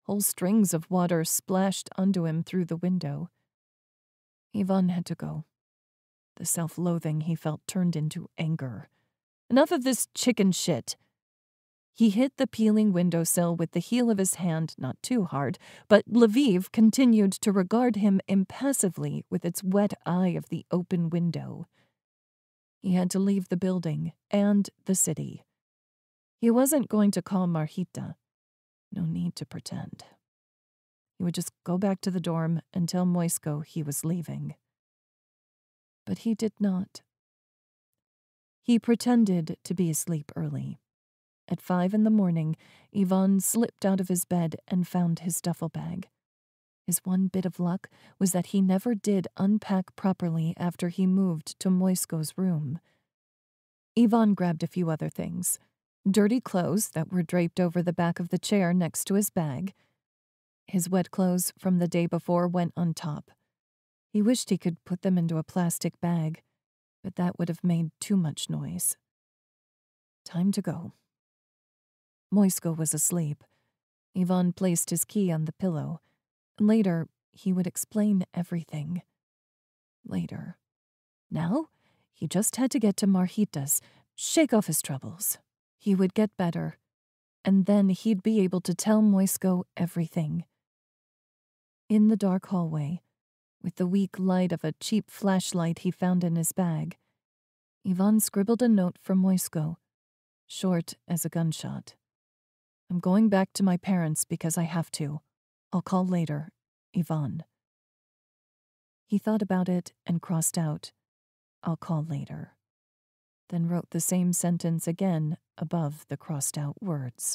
A: Whole strings of water splashed onto him through the window. Ivan had to go. The self-loathing he felt turned into anger. Enough of this chicken shit. He hit the peeling windowsill with the heel of his hand, not too hard, but Lviv continued to regard him impassively with its wet eye of the open window. He had to leave the building and the city. He wasn't going to call Marhita. No need to pretend. He would just go back to the dorm and tell Moisko he was leaving. But he did not. He pretended to be asleep early. At five in the morning, Ivan slipped out of his bed and found his duffel bag. His one bit of luck was that he never did unpack properly after he moved to Moisko's room. Ivan grabbed a few other things. Dirty clothes that were draped over the back of the chair next to his bag. His wet clothes from the day before went on top. He wished he could put them into a plastic bag, but that would have made too much noise. Time to go. Moisko was asleep. Ivan placed his key on the pillow. Later, he would explain everything. Later. Now, he just had to get to Marhita's, shake off his troubles. He would get better, and then he'd be able to tell Moisko everything. In the dark hallway, with the weak light of a cheap flashlight he found in his bag, Ivan scribbled a note for Moisko, short as a gunshot. I'm going back to my parents because I have to. I'll call later, Ivan. He thought about it and crossed out, I'll call later. Then wrote the same sentence again above the crossed out words.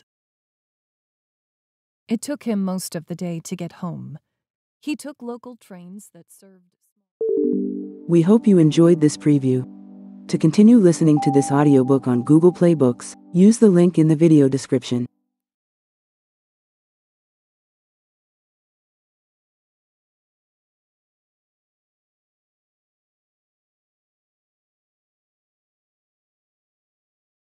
A: It took him most of the day to get home. He took local trains that served...
B: We hope you enjoyed this preview. To continue listening to this audiobook on Google Play Books, use the link in the video description.